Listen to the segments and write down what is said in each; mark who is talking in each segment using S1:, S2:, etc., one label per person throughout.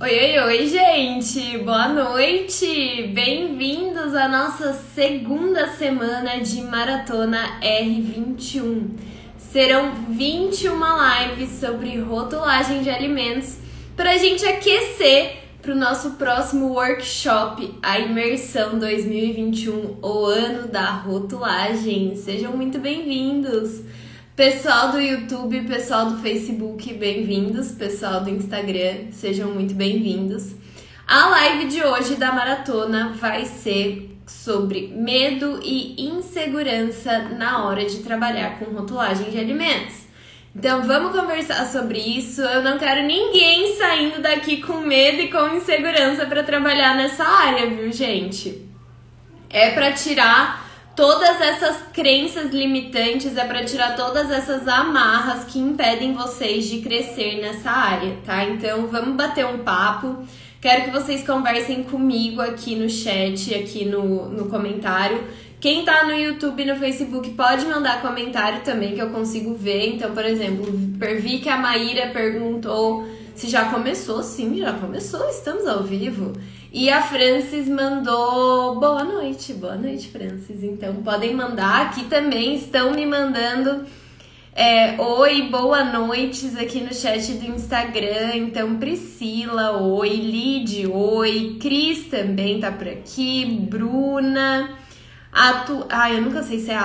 S1: Oi, oi, oi, gente! Boa noite! Bem-vindos à nossa segunda semana de Maratona R21. Serão 21 lives sobre rotulagem de alimentos para a gente aquecer para o nosso próximo workshop, a Imersão 2021, o ano da rotulagem. Sejam muito bem-vindos! Pessoal do YouTube, pessoal do Facebook, bem-vindos. Pessoal do Instagram, sejam muito bem-vindos. A live de hoje da maratona vai ser sobre medo e insegurança na hora de trabalhar com rotulagem de alimentos. Então vamos conversar sobre isso. Eu não quero ninguém saindo daqui com medo e com insegurança para trabalhar nessa área, viu, gente? É para tirar todas essas crenças limitantes, é para tirar todas essas amarras que impedem vocês de crescer nessa área, tá? Então vamos bater um papo. Quero que vocês conversem comigo aqui no chat, aqui no comentário. Quem tá no YouTube e no Facebook pode mandar comentário também, que eu consigo ver. Então, por exemplo, vi que a Maíra perguntou se já começou. Sim, já começou, estamos ao vivo. E a Francis mandou boa noite, Francis. Então podem mandar, aqui também estão me mandando oi, boa noites aqui no chat do Instagram. Então Priscila, oi, Lid, oi, Cris também tá por aqui, Bruna, eu nunca sei se é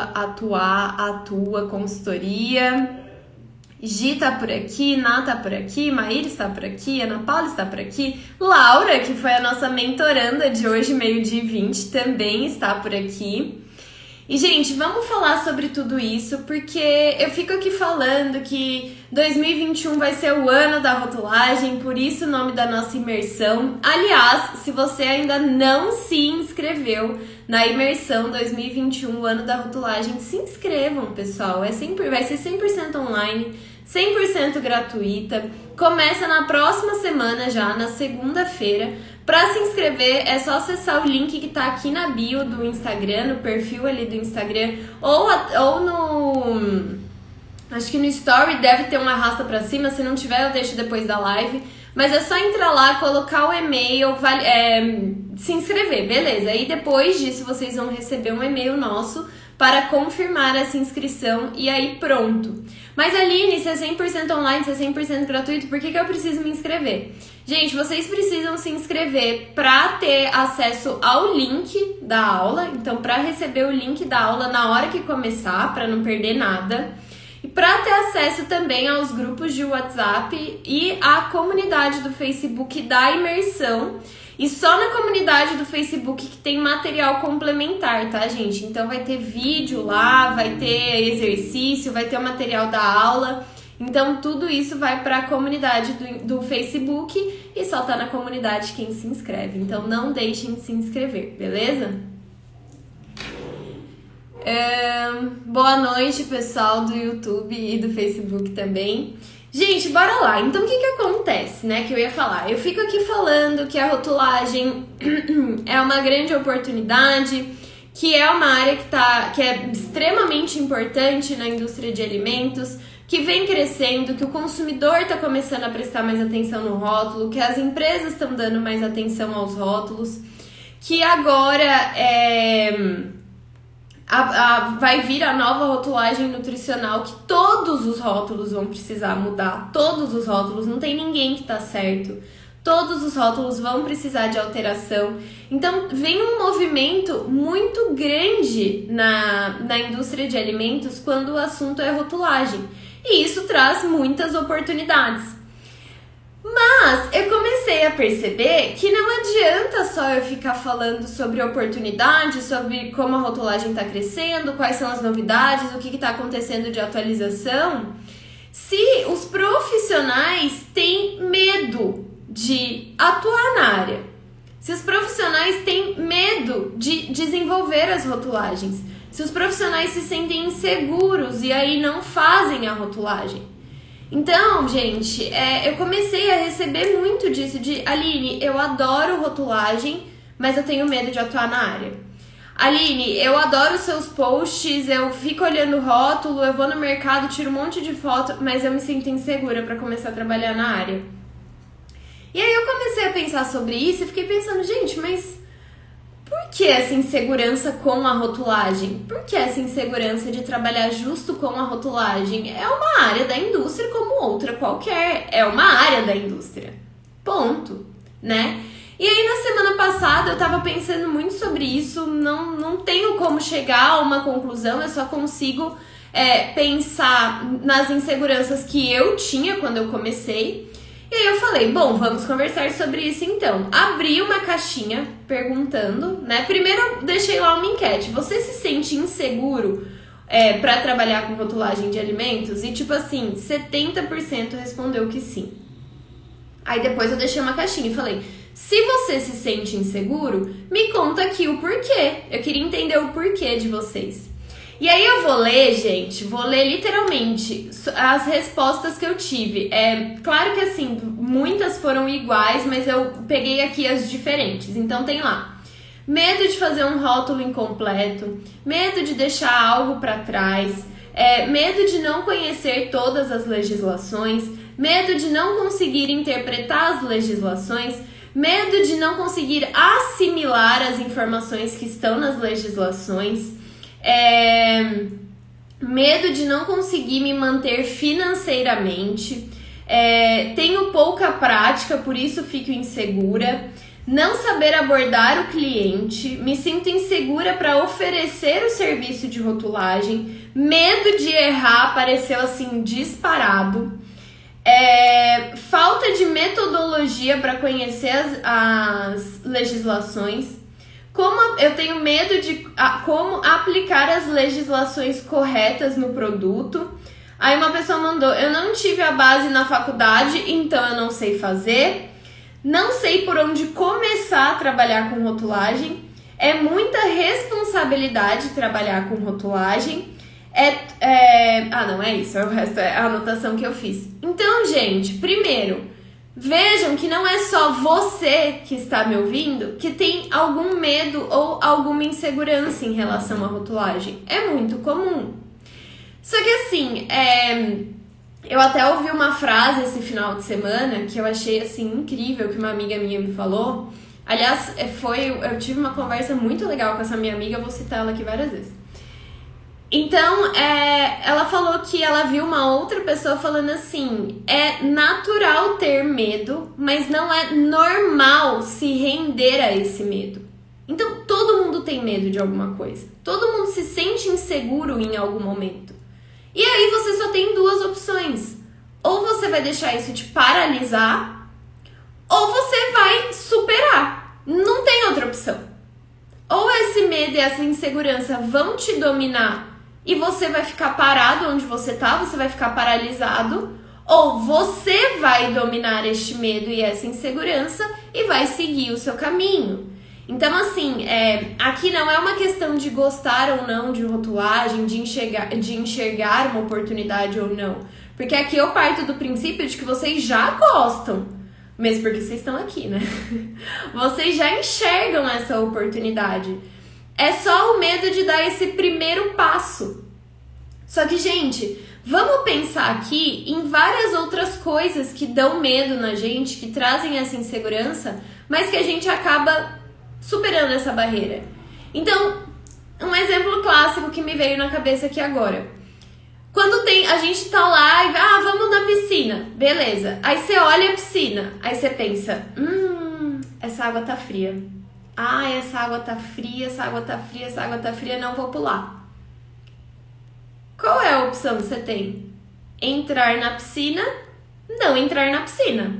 S1: Atua Consultoria. Gi tá por aqui, Ná tá por aqui, Maíra está por aqui, Ana Paula está por aqui, Laura, que foi a nossa mentoranda de hoje, meio-dia e 20, também está por aqui. E, gente, vamos falar sobre tudo isso, porque eu fico aqui falando que 2021 vai ser o ano da rotulagem, por isso o nome da nossa imersão. Aliás, se você ainda não se inscreveu na imersão 2021, o ano da rotulagem, se inscrevam, pessoal. Vai ser 100% online, 100% gratuita. Começa na próxima semana já, na segunda-feira. Para se inscrever é só acessar o link que tá aqui na bio do Instagram, no perfil ali do Instagram, ou no... acho que no story deve ter um arrasta para cima, se não tiver eu deixo depois da live. Mas é só entrar lá, colocar o e-mail, se inscrever, beleza? Aí depois disso vocês vão receber um e-mail nosso para confirmar essa inscrição e aí pronto. Mas Aline, se é 100% online, se é 100% gratuito, por que eu preciso me inscrever? Gente, vocês precisam se inscrever para ter acesso ao link da aula. Então, para receber o link da aula na hora que começar, para não perder nada. E para ter acesso também aos grupos de WhatsApp e à comunidade do Facebook da imersão. E só na comunidade do Facebook que tem material complementar, tá, gente? Então vai ter vídeo lá, vai ter exercício, vai ter o material da aula. Então tudo isso vai para a comunidade do Facebook e só tá na comunidade quem se inscreve. Então não deixem de se inscrever, beleza? Boa noite, pessoal do YouTube e do Facebook também. Gente, bora lá. Então, o que acontece, né, que eu ia falar? Eu fico aqui falando que a rotulagem é uma grande oportunidade, que é uma área que é extremamente importante na indústria de alimentos, que vem crescendo, que o consumidor está começando a prestar mais atenção no rótulo, que as empresas estão dando mais atenção aos rótulos, que agora vai vir a nova rotulagem nutricional, que todos os rótulos vão precisar mudar, todos os rótulos, não tem ninguém que tá certo, todos os rótulos vão precisar de alteração. Então vem um movimento muito grande na indústria de alimentos quando o assunto é rotulagem, e isso traz muitas oportunidades. Mas eu comecei a perceber que não adianta só eu ficar falando sobre oportunidades, sobre como a rotulagem está crescendo, quais são as novidades, o que está acontecendo de atualização, se os profissionais têm medo de atuar na área, se os profissionais têm medo de desenvolver as rotulagens, se os profissionais se sentem inseguros e aí não fazem a rotulagem. Então, gente, eu comecei a receber muito disso, de Aline, eu adoro rotulagem, mas eu tenho medo de atuar na área. Aline, eu adoro seus posts, eu fico olhando o rótulo, eu vou no mercado, tiro um monte de foto, mas eu me sinto insegura para começar a trabalhar na área. E aí eu pensar sobre isso e fiquei pensando, gente, mas por que essa insegurança com a rotulagem? Por que essa insegurança de trabalhar justo com a rotulagem? É uma área da indústria como outra qualquer. É uma área da indústria. Ponto, né? E aí na semana passada eu tava pensando muito sobre isso, não tenho como chegar a uma conclusão, eu só consigo pensar nas inseguranças que eu tinha quando eu comecei. E aí eu falei, bom, vamos conversar sobre isso então. Abri uma caixinha perguntando, né? Primeiro eu deixei lá uma enquete. Você se sente inseguro pra trabalhar com rotulagem de alimentos? E tipo assim, 70% respondeu que sim. Aí depois eu deixei uma caixinha e falei, se você se sente inseguro, me conta aqui o porquê. Eu queria entender o porquê de vocês. E aí eu vou ler, gente, vou ler literalmente as respostas que eu tive. Claro que assim, muitas foram iguais, mas eu peguei aqui as diferentes. Então tem lá, medo de fazer um rótulo incompleto, medo de deixar algo para trás, medo de não conhecer todas as legislações, medo de não conseguir interpretar as legislações, medo de não conseguir assimilar as informações que estão nas legislações, medo de não conseguir me manter financeiramente, tenho pouca prática, por isso fico insegura, não saber abordar o cliente, me sinto insegura para oferecer o serviço de rotulagem, medo de errar, apareceu assim disparado, falta de metodologia para conhecer as legislações, como eu tenho medo de como aplicar as legislações corretas no produto. Aí uma pessoa mandou, eu não tive a base na faculdade, então eu não sei fazer, não sei por onde começar a trabalhar com rotulagem, é muita responsabilidade trabalhar com rotulagem, não é isso, o resto é a anotação que eu fiz. Então, gente, primeiro, vejam que não é só você que está me ouvindo que tem algum medo ou alguma insegurança em relação à rotulagem. É muito comum. Só que assim, eu até ouvi uma frase esse final de semana que eu achei assim incrível, que uma amiga minha me falou. Aliás, eu tive uma conversa muito legal com essa minha amiga, eu vou citar ela aqui várias vezes. Então, ela falou que ela viu uma outra pessoa falando assim, é natural ter medo, mas não é normal se render a esse medo. Então, todo mundo tem medo de alguma coisa. Todo mundo se sente inseguro em algum momento. E aí você só tem duas opções. Ou você vai deixar isso te paralisar, ou você vai superar. Não tem outra opção. Ou esse medo e essa insegurança vão te dominar e você vai ficar parado onde você tá, você vai ficar paralisado, ou você vai dominar este medo e essa insegurança e vai seguir o seu caminho. Então, assim, aqui não é uma questão de gostar ou não de rotulagem, de enxergar uma oportunidade ou não. Porque aqui eu parto do princípio de que vocês já gostam, mesmo porque vocês estão aqui, né? Vocês já enxergam essa oportunidade. É só o medo de dar esse primeiro passo. Só que, gente, vamos pensar aqui em várias outras coisas que dão medo na gente, que trazem essa insegurança, mas que a gente acaba superando essa barreira. Então, um exemplo clássico que me veio na cabeça aqui agora. Quando a gente tá lá e vamos na piscina, beleza. Aí você olha a piscina, aí você pensa, essa água tá fria. Essa água tá fria, essa água tá fria, essa água tá fria, não vou pular. Qual é a opção que você tem? Entrar na piscina, não entrar na piscina.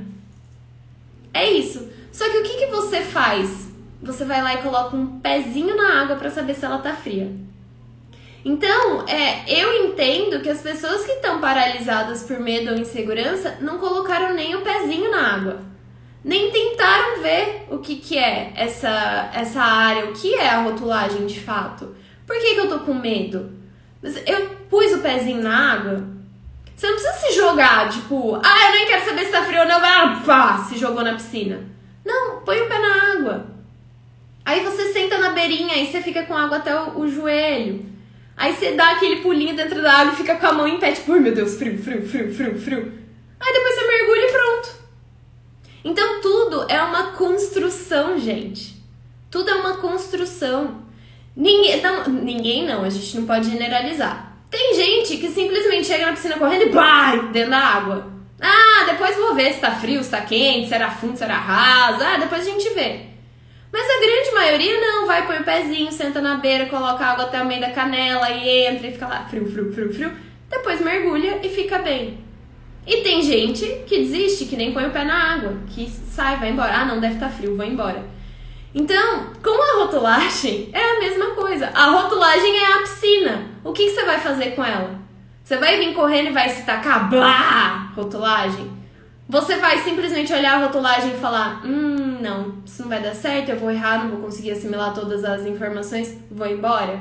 S1: É isso. Só que o que você faz? Você vai lá e coloca um pezinho na água para saber se ela tá fria. Então, eu entendo que as pessoas que estão paralisadas por medo ou insegurança não colocaram nem o pezinho na água. Nem tentaram ver o que é essa área, o que é a rotulagem de fato. Por que eu tô com medo? Eu pus o pezinho na água. Você não precisa se jogar, tipo, eu nem quero saber se tá frio ou não, se jogou na piscina. Não, põe o pé na água. Aí você senta na beirinha, aí você fica com água até o joelho. Aí você dá aquele pulinho dentro da água e fica com a mão em pé, tipo, ai meu Deus, frio, frio, frio, frio, frio. Aí depois você mergulha e pronto. Então tudo é uma construção, gente. Tudo é uma construção. Ninguém não, a gente não pode generalizar. Tem gente que simplesmente chega na piscina correndo e vai dentro da água. Ah, depois vou ver se tá frio, se tá quente, se era fundo, se era raso. Ah, depois a gente vê. Mas a grande maioria não, vai, põe o pezinho, senta na beira, coloca água até o meio da canela e entra e fica lá frio, frio, frio, frio. Depois mergulha e fica bem. E tem gente que desiste, que nem põe o pé na água, que sai, vai embora. Ah, não, deve estar frio, vou embora. Então, com a rotulagem é a mesma coisa. A rotulagem é a piscina. O que você vai fazer com ela? Você vai vir correndo e vai se tacar, blá, rotulagem? Você vai simplesmente olhar a rotulagem e falar, não, isso não vai dar certo, eu vou errar, não vou conseguir assimilar todas as informações, vou embora?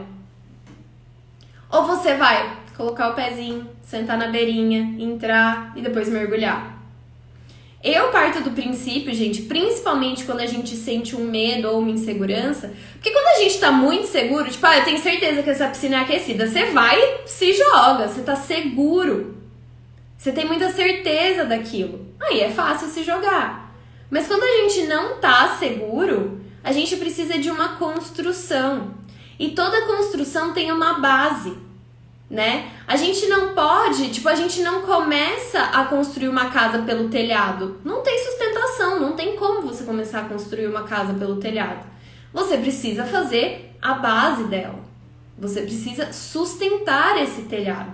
S1: Ou você vai colocar o pezinho, sentar na beirinha, entrar e depois mergulhar? Eu parto do princípio, gente, principalmente quando a gente sente um medo ou uma insegurança, porque quando a gente tá muito seguro, tipo, eu tenho certeza que essa piscina é aquecida, você vai e se joga, você tá seguro, você tem muita certeza daquilo, aí é fácil se jogar. Mas quando a gente não tá seguro, a gente precisa de uma construção, e toda construção tem uma base, né? A gente não pode, a gente não começa a construir uma casa pelo telhado. Não tem sustentação, não tem como você começar a construir uma casa pelo telhado. Você precisa fazer a base dela. Você precisa sustentar esse telhado.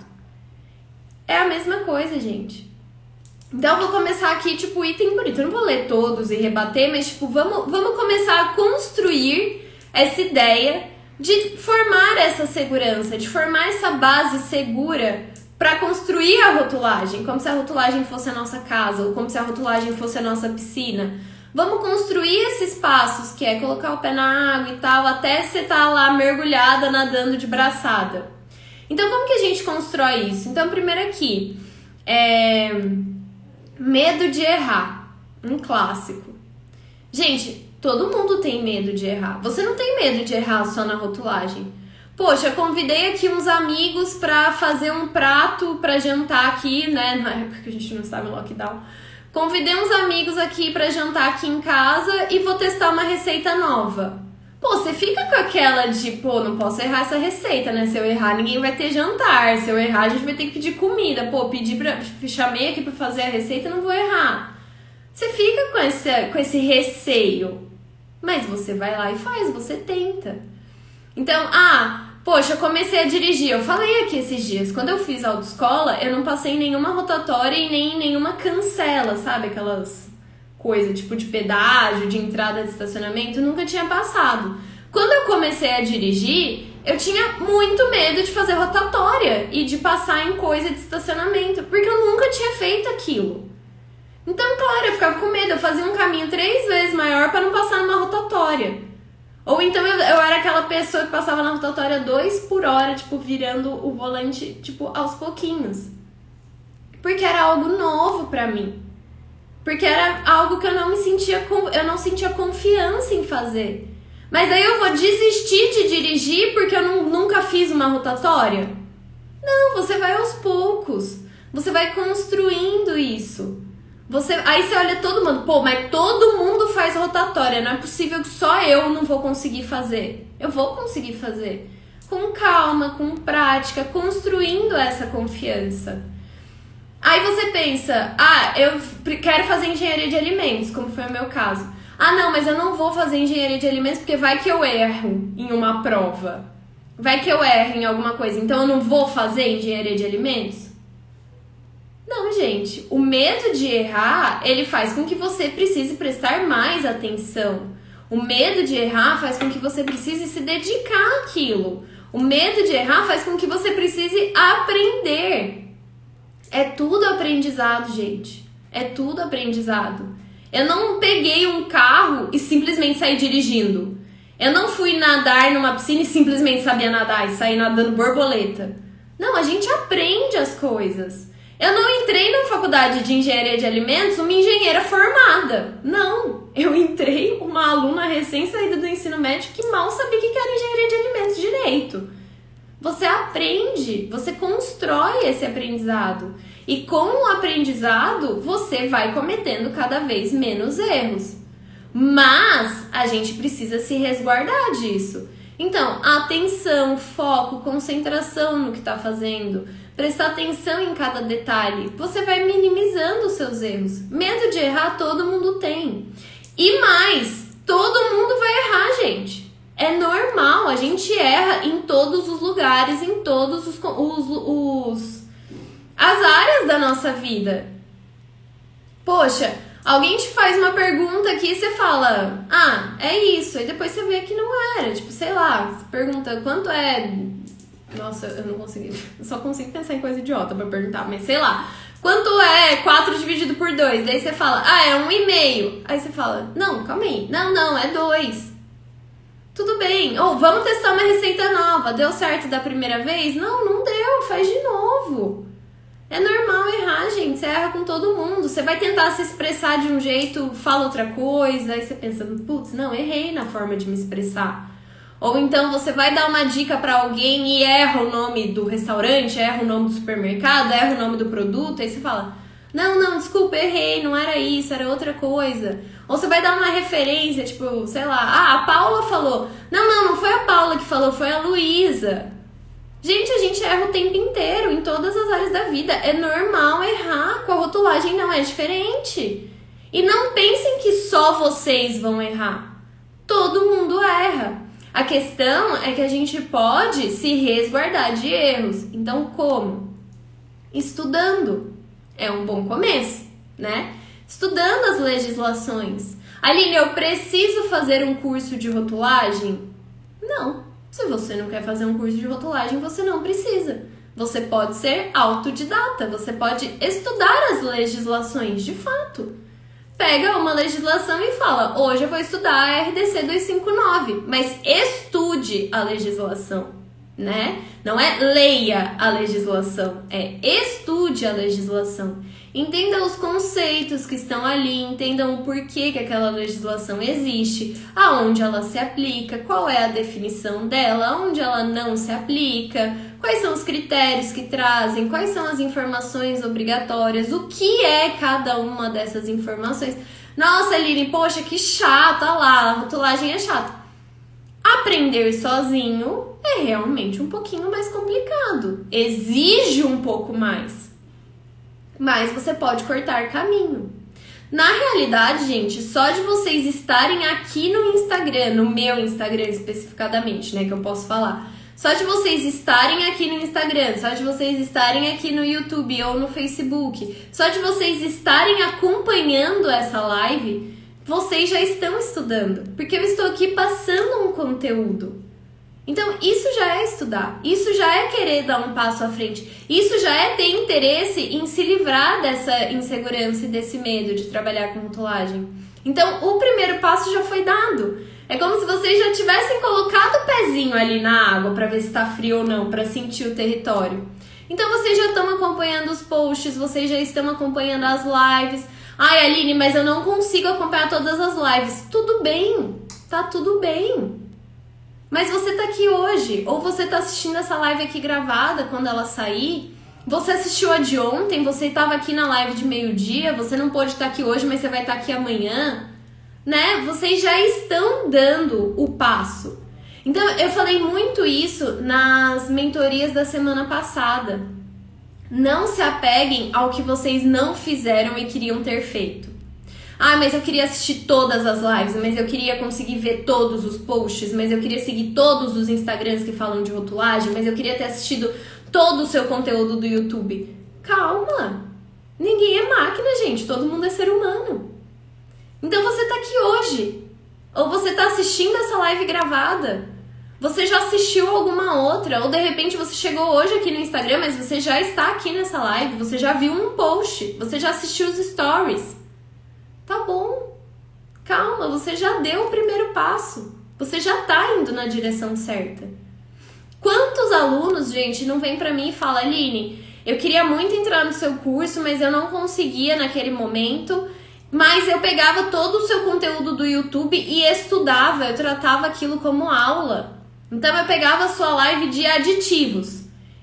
S1: É a mesma coisa, gente. Então eu vou começar aqui, item por item. Eu não vou ler todos e rebater, mas, vamos começar a construir essa ideia de formar essa segurança, de formar essa base segura para construir a rotulagem, como se a rotulagem fosse a nossa casa, ou como se a rotulagem fosse a nossa piscina. Vamos construir esses passos, que é colocar o pé na água e tal, até você estar lá mergulhada, nadando de braçada. Então, como que a gente constrói isso? Então, primeiro aqui, medo de errar, um clássico. Gente, todo mundo tem medo de errar. Você não tem medo de errar só na rotulagem. Poxa, eu convidei aqui uns amigos pra fazer um prato pra jantar aqui, né? Na época que a gente não estava em lockdown. Convidei uns amigos aqui pra jantar aqui em casa e vou testar uma receita nova. Pô, você fica com aquela de, não posso errar essa receita, né? Se eu errar, ninguém vai ter jantar. Se eu errar, a gente vai ter que pedir comida. Chamei aqui pra fazer a receita, não vou errar. Você fica com esse receio. Mas você vai lá e faz, você tenta. Então, poxa, eu comecei a dirigir. Eu falei aqui esses dias, quando eu fiz autoescola, eu não passei nenhuma rotatória e nem nenhuma cancela, sabe? Aquelas coisas tipo de pedágio, de entrada de estacionamento, eu nunca tinha passado. Quando eu comecei a dirigir, eu tinha muito medo de fazer rotatória e de passar em coisa de estacionamento, porque eu nunca tinha feito aquilo. Então, claro, eu ficava com medo, eu fazia um caminho 3 vezes maior para não passar numa rotatória. Ou então eu era aquela pessoa que passava na rotatória 2 por hora, virando o volante, aos pouquinhos. Porque era algo novo pra mim. Porque era algo que eu não sentia confiança em fazer. Mas aí eu vou desistir de dirigir porque eu nunca fiz uma rotatória? Não, você vai aos poucos. Você vai construindo isso. Aí você olha todo mundo, mas todo mundo faz rotatória, não é possível que só eu não vou conseguir fazer. Eu vou conseguir fazer. Com calma, com prática, construindo essa confiança. Aí você pensa, eu quero fazer engenharia de alimentos, como foi o meu caso. Não, mas eu não vou fazer engenharia de alimentos porque vai que eu erro em uma prova. Vai que eu erro em alguma coisa, então eu não vou fazer engenharia de alimentos? Não, gente, o medo de errar, ele faz com que você precise prestar mais atenção. O medo de errar faz com que você precise se dedicar àquilo. O medo de errar faz com que você precise aprender. É tudo aprendizado, gente. É tudo aprendizado. Eu não peguei um carro e simplesmente saí dirigindo. Eu não fui nadar numa piscina e simplesmente sabia nadar e saí nadando borboleta. Não, a gente aprende as coisas. Eu não entrei na faculdade de engenharia de alimentos uma engenheira formada. Não, eu entrei uma aluna recém-saída do ensino médio que mal sabia o que era engenharia de alimentos direito. Você aprende, você constrói esse aprendizado. E com o aprendizado, você vai cometendo cada vez menos erros. Mas a gente precisa se resguardar disso. Então, atenção, foco, concentração no que está fazendo. Prestar atenção em cada detalhe. Você vai minimizando os seus erros. Medo de errar todo mundo tem. E mais, todo mundo vai errar, gente. É normal, a gente erra em todos os lugares, em todos as áreas da nossa vida. Poxa, alguém te faz uma pergunta aqui e você fala, ah, é isso. Aí depois você vê que não era. Tipo, sei lá, você pergunta quanto é... Nossa, eu não consegui. Eu só consigo pensar em coisa idiota pra perguntar, mas sei lá. Quanto é 4 dividido por 2? Daí você fala, ah, é 1,5. Aí você fala, não, calma aí. Não, é 2. Tudo bem. Ou vamos testar uma receita nova. Deu certo da primeira vez? Não deu. Faz de novo. É normal errar, gente. Você erra com todo mundo. Você vai tentar se expressar de um jeito, fala outra coisa. Aí você pensa, putz, não, errei na forma de me expressar. Ou então você vai dar uma dica pra alguém e erra o nome do restaurante, erra o nome do supermercado, erra o nome do produto. Aí você fala, não, desculpa, errei, não era isso, era outra coisa. Ou você vai dar uma referência, tipo, sei lá, a Paula falou. Não foi a Paula que falou, foi a Luísa. Gente, a gente erra o tempo inteiro, em todas as áreas da vida. É normal errar, com a rotulagem não é diferente. E não pensem que só vocês vão errar. Todo mundo erra. A questão é que a gente pode se resguardar de erros. Então, como? Estudando. É um bom começo, né? Estudando as legislações. Aline, eu preciso fazer um curso de rotulagem? Não. Se você não quer fazer um curso de rotulagem, você não precisa. Você pode ser autodidata. Você pode estudar as legislações, de fato. Pega uma legislação e fala, hoje eu vou estudar a RDC 259, mas estude a legislação, né? Não é leia a legislação, é estude a legislação. Entenda os conceitos que estão ali, entendam o porquê que aquela legislação existe, aonde ela se aplica, qual é a definição dela, aonde ela não se aplica, quais são os critérios que trazem, quais são as informações obrigatórias, o que é cada uma dessas informações. Nossa, Aline, poxa, que chato, olha lá, a rotulagem é chata. Aprender sozinho é realmente um pouquinho mais complicado, exige um pouco mais. Mas você pode cortar caminho. Na realidade, gente, só de vocês estarem aqui no Instagram, no meu Instagram especificadamente, né, que eu posso falar, só de vocês estarem aqui no Instagram, só de vocês estarem aqui no YouTube ou no Facebook, só de vocês estarem acompanhando essa live, vocês já estão estudando, porque eu estou aqui passando um conteúdo. Então, isso já é estudar, isso já é querer dar um passo à frente, isso já é ter interesse em se livrar dessa insegurança e desse medo de trabalhar com rotulagem. Então, o primeiro passo já foi dado. É como se vocês já tivessem colocado o pezinho ali na água para ver se está frio ou não, para sentir o território. Então, vocês já estão acompanhando os posts, vocês já estão acompanhando as lives. Ai, Aline, mas eu não consigo acompanhar todas as lives. Tudo bem, tá tudo bem. Mas você tá aqui hoje, ou você tá assistindo essa live aqui gravada quando ela sair, você assistiu a de ontem, você estava aqui na live de meio-dia, você não pôde estar aqui hoje, mas você vai estar aqui amanhã, né? Vocês já estão dando o passo. Então, eu falei muito isso nas mentorias da semana passada. Não se apeguem ao que vocês não fizeram e queriam ter feito. Ah, mas eu queria assistir todas as lives, mas eu queria conseguir ver todos os posts, mas eu queria seguir todos os Instagrams que falam de rotulagem, mas eu queria ter assistido todo o seu conteúdo do YouTube. Calma! Ninguém é máquina, gente. Todo mundo é ser humano. Então você tá aqui hoje. Ou você tá assistindo essa live gravada. Você já assistiu alguma outra. Ou de repente você chegou hoje aqui no Instagram, mas você já está aqui nessa live. Você já viu um post. Você já assistiu os stories. Tá bom, calma, você já deu o primeiro passo, você já tá indo na direção certa. Quantos alunos, gente, não vem pra mim e fala, Aline, eu queria muito entrar no seu curso, mas eu não conseguia naquele momento, mas eu pegava todo o seu conteúdo do YouTube e estudava, eu tratava aquilo como aula. Então eu pegava a sua live de aditivos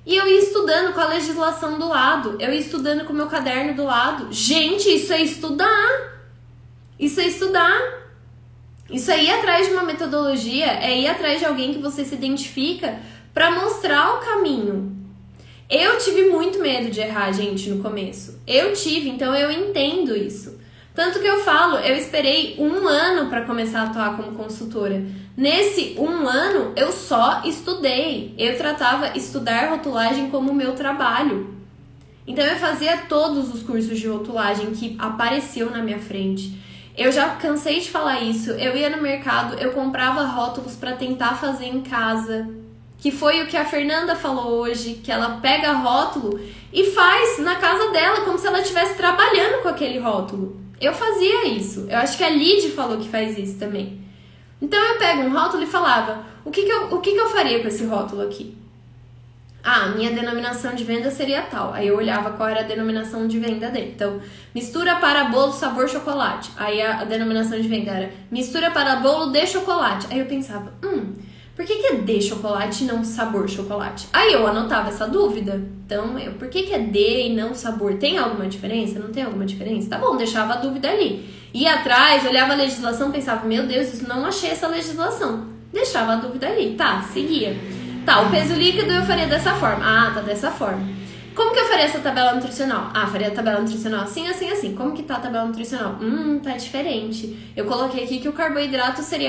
S1: E eu ia estudando com a legislação do lado, eu ia estudando com o meu caderno do lado. Gente, isso é estudar! Isso é estudar! Isso é ir atrás de uma metodologia, é ir atrás de alguém que você se identifica para mostrar o caminho. Eu tive muito medo de errar, gente, no começo. Eu tive, então eu entendo isso. Tanto que eu falo, eu esperei 1 ano para começar a atuar como consultora. Nesse 1 ano, eu só estudei. Eu tratava estudar rotulagem como meu trabalho. Então eu fazia todos os cursos de rotulagem que apareceu na minha frente. Eu já cansei de falar isso. Eu ia no mercado, eu comprava rótulos para tentar fazer em casa. Que foi o que a Fernanda falou hoje, que ela pega rótulo e faz na casa dela, como se ela estivesse trabalhando com aquele rótulo. Eu fazia isso. Eu acho que a Lid falou que faz isso também. Então eu pego um rótulo e falava, o que eu faria com esse rótulo aqui? Ah, minha denominação de venda seria tal. Aí eu olhava qual era a denominação de venda dele. Então, mistura para bolo sabor chocolate. Aí a denominação de venda era mistura para bolo de chocolate. Aí eu pensava, por que é de chocolate e não sabor chocolate? Aí eu anotava essa dúvida. Então, por que é de e não sabor? Tem alguma diferença? Não tem alguma diferença? Tá bom, deixava a dúvida ali. Ia atrás, olhava a legislação, pensava, meu Deus, isso não achei essa legislação. Deixava a dúvida ali. Tá, seguia. Tá, o peso líquido eu faria dessa forma. Ah, tá dessa forma. Como que eu faria essa tabela nutricional? Ah, faria a tabela nutricional assim, assim, assim. Como que tá a tabela nutricional? Tá diferente. Eu coloquei aqui que o carboidrato seria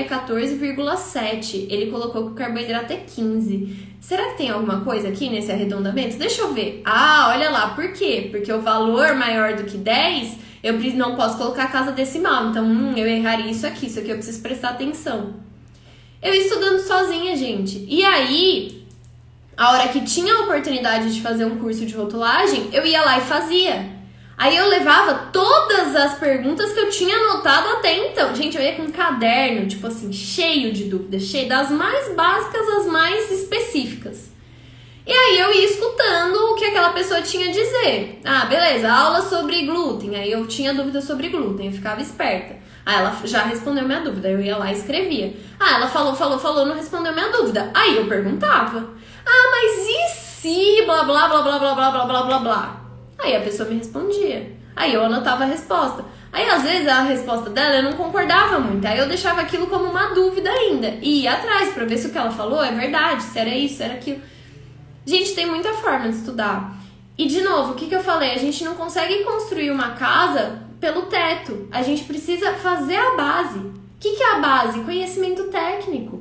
S1: 14,7. Ele colocou que o carboidrato é 15. Será que tem alguma coisa aqui nesse arredondamento? Deixa eu ver. Ah, olha lá. Por quê? Porque o valor maior do que 10, eu não posso colocar a casa decimal. Então, eu erraria isso aqui eu preciso prestar atenção. Eu ia estudando sozinha, gente. E aí, a hora que tinha a oportunidade de fazer um curso de rotulagem, eu ia lá e fazia. Aí eu levava todas as perguntas que eu tinha anotado até então. Gente, eu ia com um caderno, tipo assim, cheio de dúvidas, cheio das mais básicas às mais específicas. E aí eu ia escutando o que aquela pessoa tinha a dizer. Ah, beleza, aula sobre glúten. Aí eu tinha dúvida sobre glúten, eu ficava esperta. Ah, ela já respondeu minha dúvida, eu ia lá e escrevia. Ah, ela falou, não respondeu minha dúvida. Aí eu perguntava. Ah, mas e se blá blá blá blá blá blá blá blá blá blá? Aí a pessoa me respondia. Aí eu anotava a resposta. Aí às vezes a resposta dela eu não concordava muito. Aí eu deixava aquilo como uma dúvida ainda. E ia atrás pra ver se o que ela falou é verdade, se era isso, se era aquilo. Gente, tem muita forma de estudar. E de novo, o que eu falei? A gente não consegue construir uma casa pelo teto. A gente precisa fazer a base. O que é a base? Conhecimento técnico.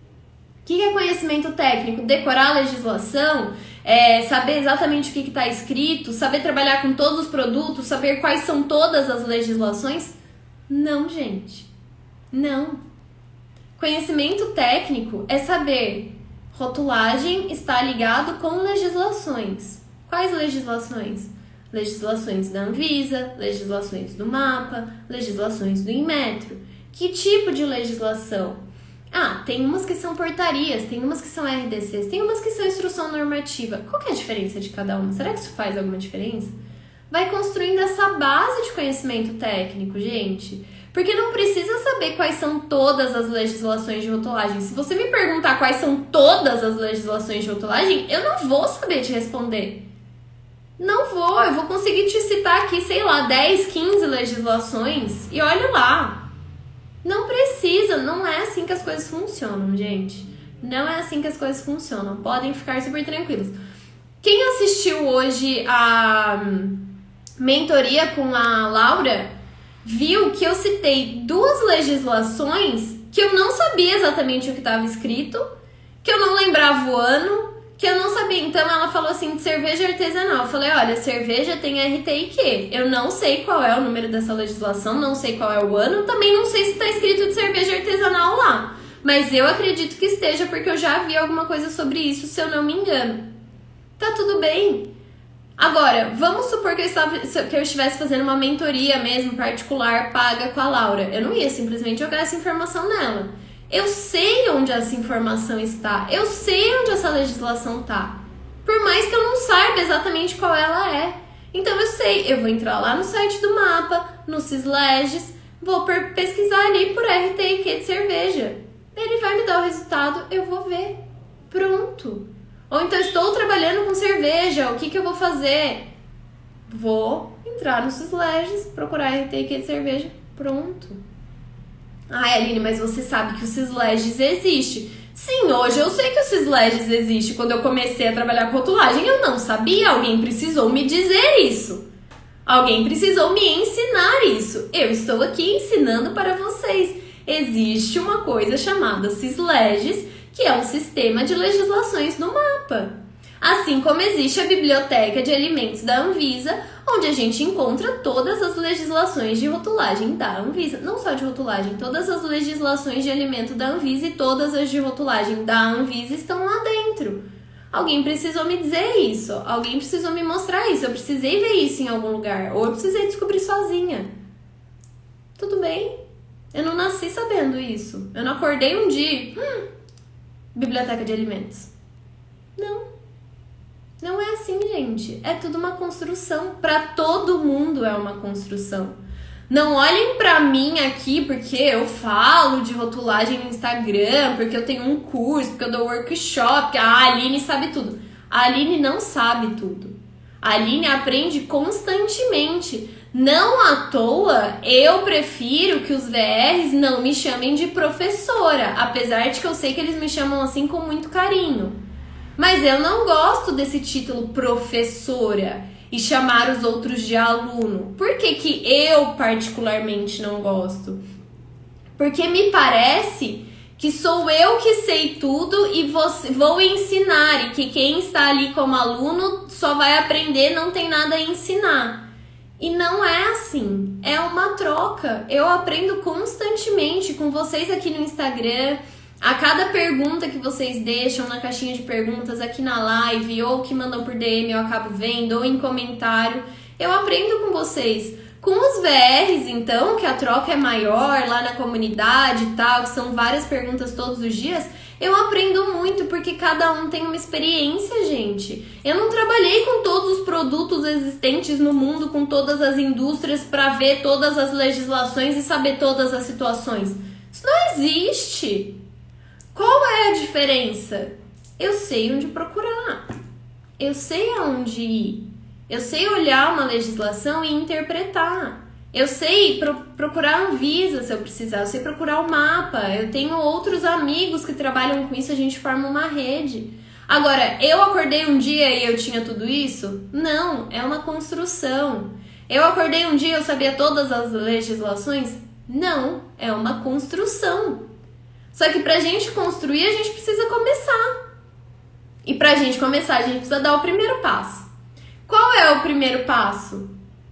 S1: O que é conhecimento técnico? Decorar a legislação, saber exatamente o que está escrito, saber trabalhar com todos os produtos, saber quais são todas as legislações? Não, gente. Não. Conhecimento técnico é saber rotulagem está ligado com legislações. Quais legislações? Legislações da Anvisa, legislações do MAPA, legislações do Inmetro. Que tipo de legislação? Ah, tem umas que são portarias, tem umas que são RDCs, tem umas que são instrução normativa. Qual que é a diferença de cada uma? Será que isso faz alguma diferença? Vai construindo essa base de conhecimento técnico, gente. Porque não precisa saber quais são todas as legislações de rotulagem. Se você me perguntar quais são todas as legislações de rotulagem, eu não vou saber te responder. Não vou, eu vou conseguir te citar aqui, sei lá, 10, 15 legislações e olha lá. Não precisa, não é assim que as coisas funcionam, gente. Não é assim que as coisas funcionam. Podem ficar super tranquilos. Quem assistiu hoje a mentoria com a Laura, viu que eu citei 2 legislações que eu não sabia exatamente o que estava escrito, que eu não lembrava o ano, que eu não sabia. Então ela falou assim de cerveja artesanal. Eu falei, olha, cerveja tem RT e Q. Eu não sei qual é o número dessa legislação, não sei qual é o ano, também não sei se está escrito de cerveja artesanal lá. Mas eu acredito que esteja, porque eu já vi alguma coisa sobre isso, se eu não me engano. Tá tudo bem. Agora, vamos supor que eu estivesse fazendo uma mentoria mesmo, particular, paga com a Laura. Eu não ia simplesmente jogar essa informação nela. Eu sei onde essa informação está. Eu sei onde essa legislação está. Por mais que eu não saiba exatamente qual ela é. Então eu sei, eu vou entrar lá no site do MAPA, no CISLEGES, vou pesquisar ali por RT e Q de cerveja. Ele vai me dar o resultado, eu vou ver. Pronto. Ou então, estou trabalhando com cerveja, o que eu vou fazer? Vou entrar no Sisleges, procurar RTQ de cerveja, pronto. Ai, Aline, mas você sabe que o Sisleges existe. Sim, hoje eu sei que o Sisleges existe. Quando eu comecei a trabalhar com rotulagem, eu não sabia. Alguém precisou me dizer isso. Alguém precisou me ensinar isso. Eu estou aqui ensinando para vocês. Existe uma coisa chamada Sisleges, que é um sistema de legislações no mapa. Assim como existe a Biblioteca de Alimentos da Anvisa, onde a gente encontra todas as legislações de rotulagem da Anvisa. Não só de rotulagem, todas as legislações de alimento da Anvisa e todas as de rotulagem da Anvisa estão lá dentro. Alguém precisou me dizer isso, alguém precisou me mostrar isso, eu precisei ver isso em algum lugar, ou eu precisei descobrir sozinha. Tudo bem, eu não nasci sabendo isso. Eu não acordei um dia, Biblioteca de Alimentos. Não é assim, gente. É tudo uma construção. Para todo mundo é uma construção. Não olhem pra mim aqui porque eu falo de rotulagem no Instagram, porque eu tenho um curso, porque eu dou workshop, porque a Aline sabe tudo. A Aline não sabe tudo. A Aline aprende constantemente. Não à toa, eu prefiro que os VRs não me chamem de professora, apesar de que eu sei que eles me chamam assim com muito carinho. Mas eu não gosto desse título professora e chamar os outros de aluno. Por que que eu particularmente não gosto? Porque me parece que sou eu que sei tudo e vou ensinar, e que quem está ali como aluno só vai aprender, não tem nada a ensinar. E não é assim, é uma troca. Eu aprendo constantemente com vocês aqui no Instagram. A cada pergunta que vocês deixam na caixinha de perguntas aqui na live, ou que mandam por DM eu acabo vendo, ou em comentário, eu aprendo com vocês. Com os VRs, então, que a troca é maior lá na comunidade e tal, que são várias perguntas todos os dias, eu aprendo muito, porque cada um tem uma experiência, gente. Eu não trabalhei com todos os produtos existentes no mundo, com todas as indústrias, para ver todas as legislações e saber todas as situações. Isso não existe. Qual é a diferença? Eu sei onde procurar. Eu sei aonde ir. Eu sei olhar uma legislação e interpretar. Eu sei procurar a Anvisa se eu precisar. Eu sei procurar o mapa. Eu tenho outros amigos que trabalham com isso. A gente forma uma rede. Agora, eu acordei um dia e eu tinha tudo isso? Não, é uma construção. Eu acordei um dia e eu sabia todas as legislações? Não, é uma construção. Só que pra gente construir, a gente precisa começar. E pra gente começar, a gente precisa dar o primeiro passo. Qual é o primeiro passo?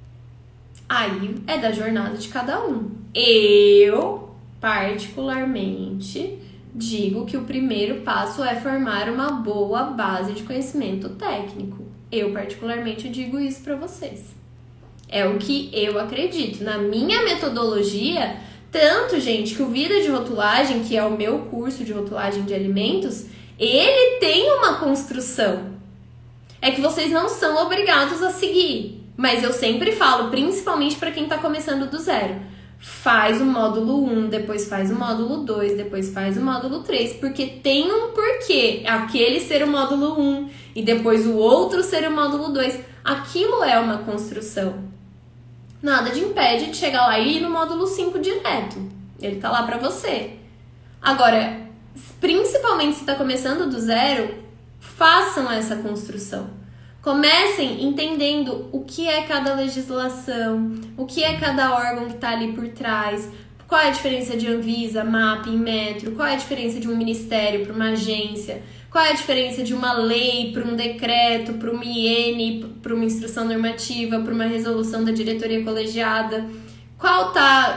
S1: Aí é da jornada de cada um. Eu, particularmente, digo que o primeiro passo é formar uma boa base de conhecimento técnico. Eu, particularmente, digo isso pra vocês. É o que eu acredito. Na minha metodologia, tanto, gente, que o Vida de Rotulagem, que é o meu curso de rotulagem de alimentos, ele tem uma construção. É que vocês não são obrigados a seguir. Mas eu sempre falo, principalmente para quem está começando do zero. Faz o módulo 1, depois faz o módulo 2, depois faz o módulo 3, porque tem um porquê. Aquele ser o módulo 1 e depois o outro ser o módulo 2. Aquilo é uma construção. Nada te impede de chegar lá e ir no módulo 5 direto. Ele tá lá pra você. Agora, principalmente se está começando do zero, façam essa construção. Comecem entendendo o que é cada legislação, o que é cada órgão que está ali por trás, qual é a diferença de Anvisa, MAP, Inmetro, qual é a diferença de um ministério para uma agência, qual é a diferença de uma lei para um decreto, para uma IN, para uma instrução normativa, para uma resolução da diretoria colegiada, qual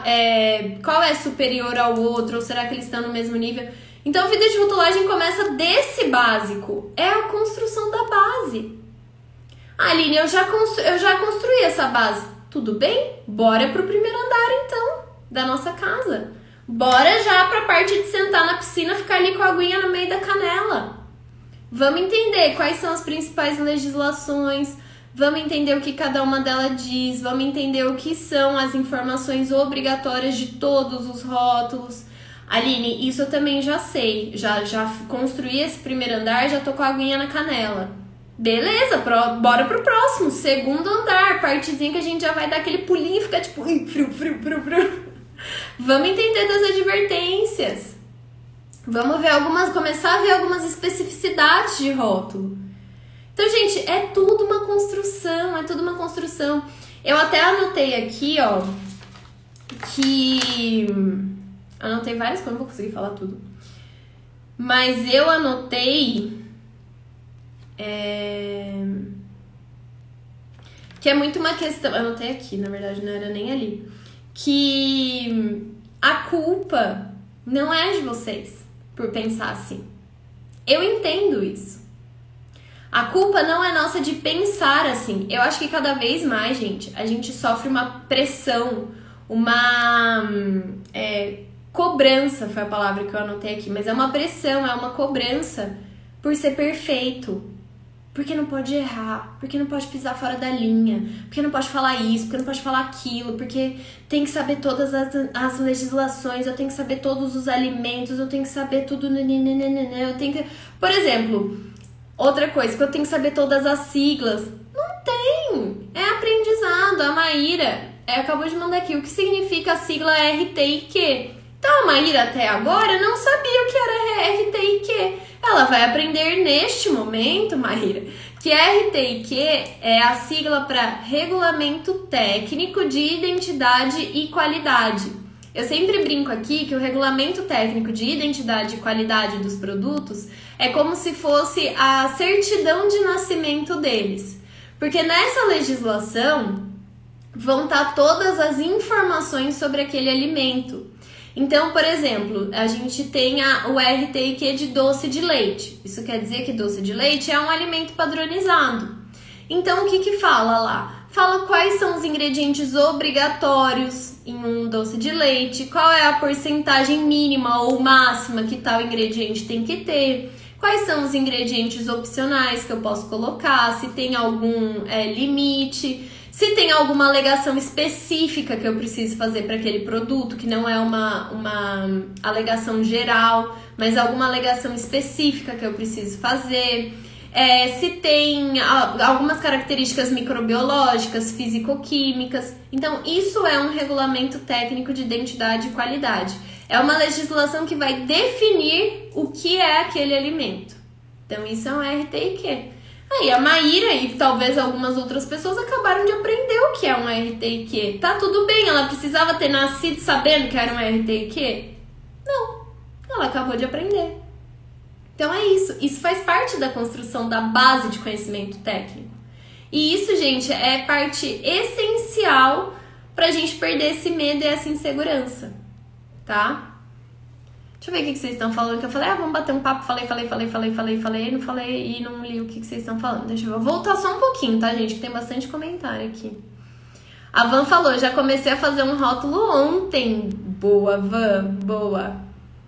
S1: é superior ao outro, ou será que eles estão no mesmo nível? Então, a vida de rotulagem começa desse básico, é a construção da base. Aline, eu já construí essa base. Tudo bem? Bora pro primeiro andar, então, da nossa casa. Bora já pra parte de sentar na piscina, ficar ali com a aguinha no meio da canela. Vamos entender quais são as principais legislações, vamos entender o que cada uma delas diz, vamos entender o que são as informações obrigatórias de todos os rótulos. Aline, isso eu também já sei. Já construí esse primeiro andar, já tô com a aguinha na canela. Beleza, bora pro próximo. Segundo andar, partezinha que a gente já vai dar aquele pulinho e ficar tipo, frio. Vamos entender das advertências. Vamos ver começar a ver algumas especificidades de rótulo. Então, gente, é tudo uma construção. Eu até anotei aqui, ó, que... Anotei várias coisas, não vou conseguir falar tudo. Mas eu anotei... que é muito uma questão... Eu anotei aqui, na verdade, não era nem ali. Que a culpa não é de vocês por pensar assim. Eu entendo isso. A culpa não é nossa de pensar assim. Eu acho que cada vez mais, gente, a gente sofre uma pressão, uma cobrança, foi a palavra que eu anotei aqui, mas é uma pressão, é uma cobrança por ser perfeito. Porque não pode errar, porque não pode pisar fora da linha, porque não pode falar isso, porque não pode falar aquilo, porque tem que saber todas as legislações, eu tenho que saber todos os alimentos, eu tenho que saber tudo, eu tenho que... Por exemplo, outra coisa, que eu tenho que saber todas as siglas. Não tem! É aprendizado. A Maíra acabou de mandar aqui o que significa a sigla RTIQ. Então a Maíra até agora não sabia o que era RTIQ. Ela vai aprender neste momento, Maíra, que RTIQ é a sigla para Regulamento Técnico de Identidade e Qualidade. Eu sempre brinco aqui que o Regulamento Técnico de Identidade e Qualidade dos produtos é como se fosse a certidão de nascimento deles. Porque nessa legislação vão estar todas as informações sobre aquele alimento. Então, por exemplo, a gente tem o RTIQ de doce de leite. Isso quer dizer que doce de leite é um alimento padronizado. Então, o que fala lá? Fala quais são os ingredientes obrigatórios em um doce de leite, qual é a porcentagem mínima ou máxima que tal ingrediente tem que ter, quais são os ingredientes opcionais que eu posso colocar, se tem algum limite... Se tem alguma alegação específica que eu preciso fazer para aquele produto, que não é uma alegação geral, mas alguma alegação específica que eu preciso fazer. Se tem algumas características microbiológicas, físico-químicas. Então, isso é um regulamento técnico de identidade e qualidade. É uma legislação que vai definir o que é aquele alimento. Então, isso é um RTIQ. Aí a Maíra e talvez algumas outras pessoas acabaram de aprender o que é um RTIQ. Tá tudo bem, ela precisava ter nascido sabendo que era um RTIQ? Não, ela acabou de aprender. Então é isso, isso faz parte da construção da base de conhecimento técnico. E isso, gente, é parte essencial pra gente perder esse medo e essa insegurança, tá? Deixa eu ver o que vocês estão falando, que eu falei, vamos bater um papo, falei, não falei e não li o que vocês estão falando. Deixa eu voltar só um pouquinho, tá, gente, que tem bastante comentário aqui. A Van falou, já comecei a fazer um rótulo ontem. Boa, Van, boa.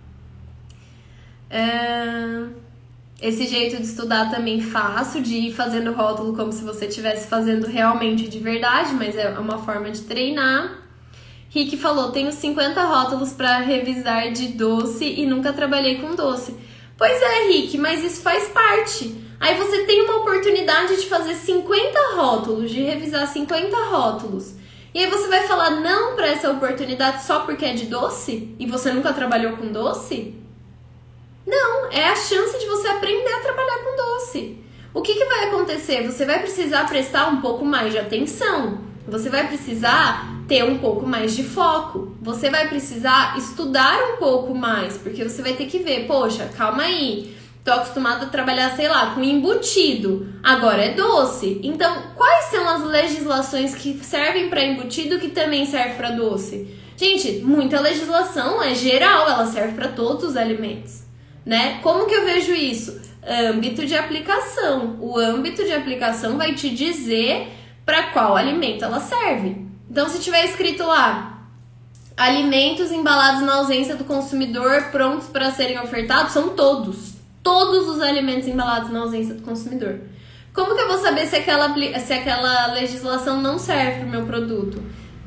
S1: Esse jeito de estudar também faço, de ir fazendo rótulo como se você estivesse fazendo realmente de verdade, mas é uma forma de treinar. Rick falou, tenho 50 rótulos para revisar de doce e nunca trabalhei com doce. Pois é, Rick, mas isso faz parte. Aí você tem uma oportunidade de fazer 50 rótulos, de revisar 50 rótulos. E aí você vai falar não para essa oportunidade só porque é de doce? E você nunca trabalhou com doce? Não, é a chance de você aprender a trabalhar com doce. O que vai acontecer? Você vai precisar prestar um pouco mais de atenção. Você vai precisar ter um pouco mais de foco. Você vai precisar estudar um pouco mais, porque você vai ter que ver, poxa, calma aí, tô acostumado a trabalhar, sei lá, com embutido, agora é doce. Então, quais são as legislações que servem para embutido que também serve para doce? Gente, muita legislação é geral, ela serve para todos os alimentos, né? Como que eu vejo isso? Âmbito de aplicação. O âmbito de aplicação vai te dizer para qual alimento ela serve. Então, se tiver escrito lá, alimentos embalados na ausência do consumidor prontos para serem ofertados, são todos os alimentos embalados na ausência do consumidor. Como que eu vou saber se aquela legislação não serve para o meu produto?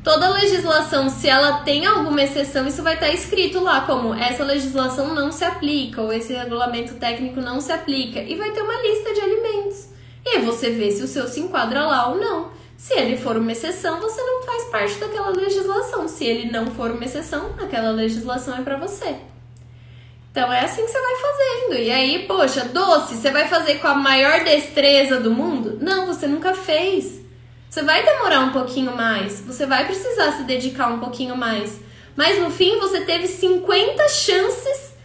S1: Toda legislação, se ela tem alguma exceção, isso vai estar escrito lá como essa legislação não se aplica ou esse regulamento técnico não se aplica. E vai ter uma lista de alimentos. E aí você vê se o seu se enquadra lá ou não. Se ele for uma exceção, você não faz parte daquela legislação. Se ele não for uma exceção, aquela legislação é para você. Então é assim que você vai fazendo. E aí, poxa, doce, você vai fazer com a maior destreza do mundo? Não, você nunca fez. Você vai demorar um pouquinho mais, você vai precisar se dedicar um pouquinho mais. Mas no fim você teve 50 chances,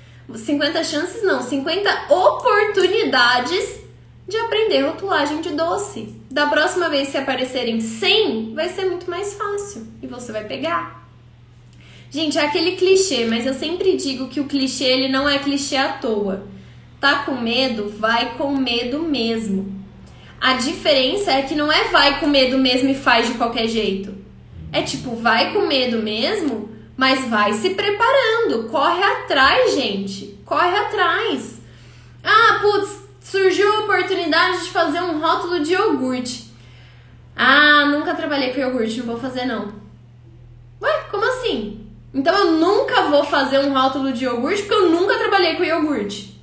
S1: 50 oportunidades de aprender rotulagem de doce. Da próxima vez, se aparecerem 100, vai ser muito mais fácil e você vai pegar. Gente, é aquele clichê, mas eu sempre digo que o clichê ele não é clichê à toa. Tá com medo? Vai com medo mesmo. A diferença é que não é vai com medo mesmo e faz de qualquer jeito. É tipo, vai com medo mesmo, mas vai se preparando. Corre atrás, gente. Corre atrás. Ah, putz, surgiu a oportunidade de fazer um rótulo de iogurte. Ah, nunca trabalhei com iogurte, não vou fazer não. Ué, como assim? Então eu nunca vou fazer um rótulo de iogurte porque eu nunca trabalhei com iogurte.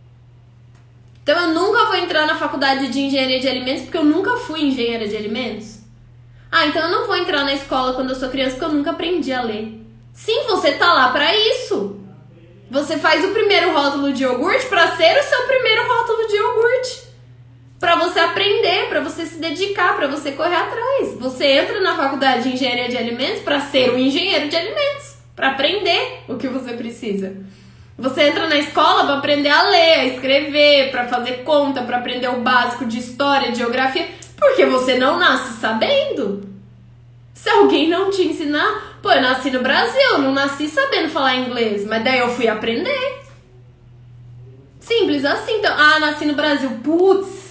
S1: Então eu nunca vou entrar na faculdade de engenharia de alimentos porque eu nunca fui engenheira de alimentos. Ah, então eu não vou entrar na escola quando eu sou criança porque eu nunca aprendi a ler. Sim, você tá lá pra isso. Você faz o primeiro rótulo de iogurte pra ser o seu primeiro rótulo de iogurte. Pra você aprender, pra você se dedicar, pra você correr atrás. Você entra na faculdade de engenharia de alimentos pra ser um engenheiro de alimentos. Pra aprender o que você precisa. Você entra na escola para aprender a ler, a escrever, para fazer conta, para aprender o básico de história, de geografia, porque você não nasce sabendo. Se alguém não te ensinar, pô, eu nasci no Brasil, eu não nasci sabendo falar inglês, mas daí eu fui aprender. Simples assim. Então, nasci no Brasil, putz,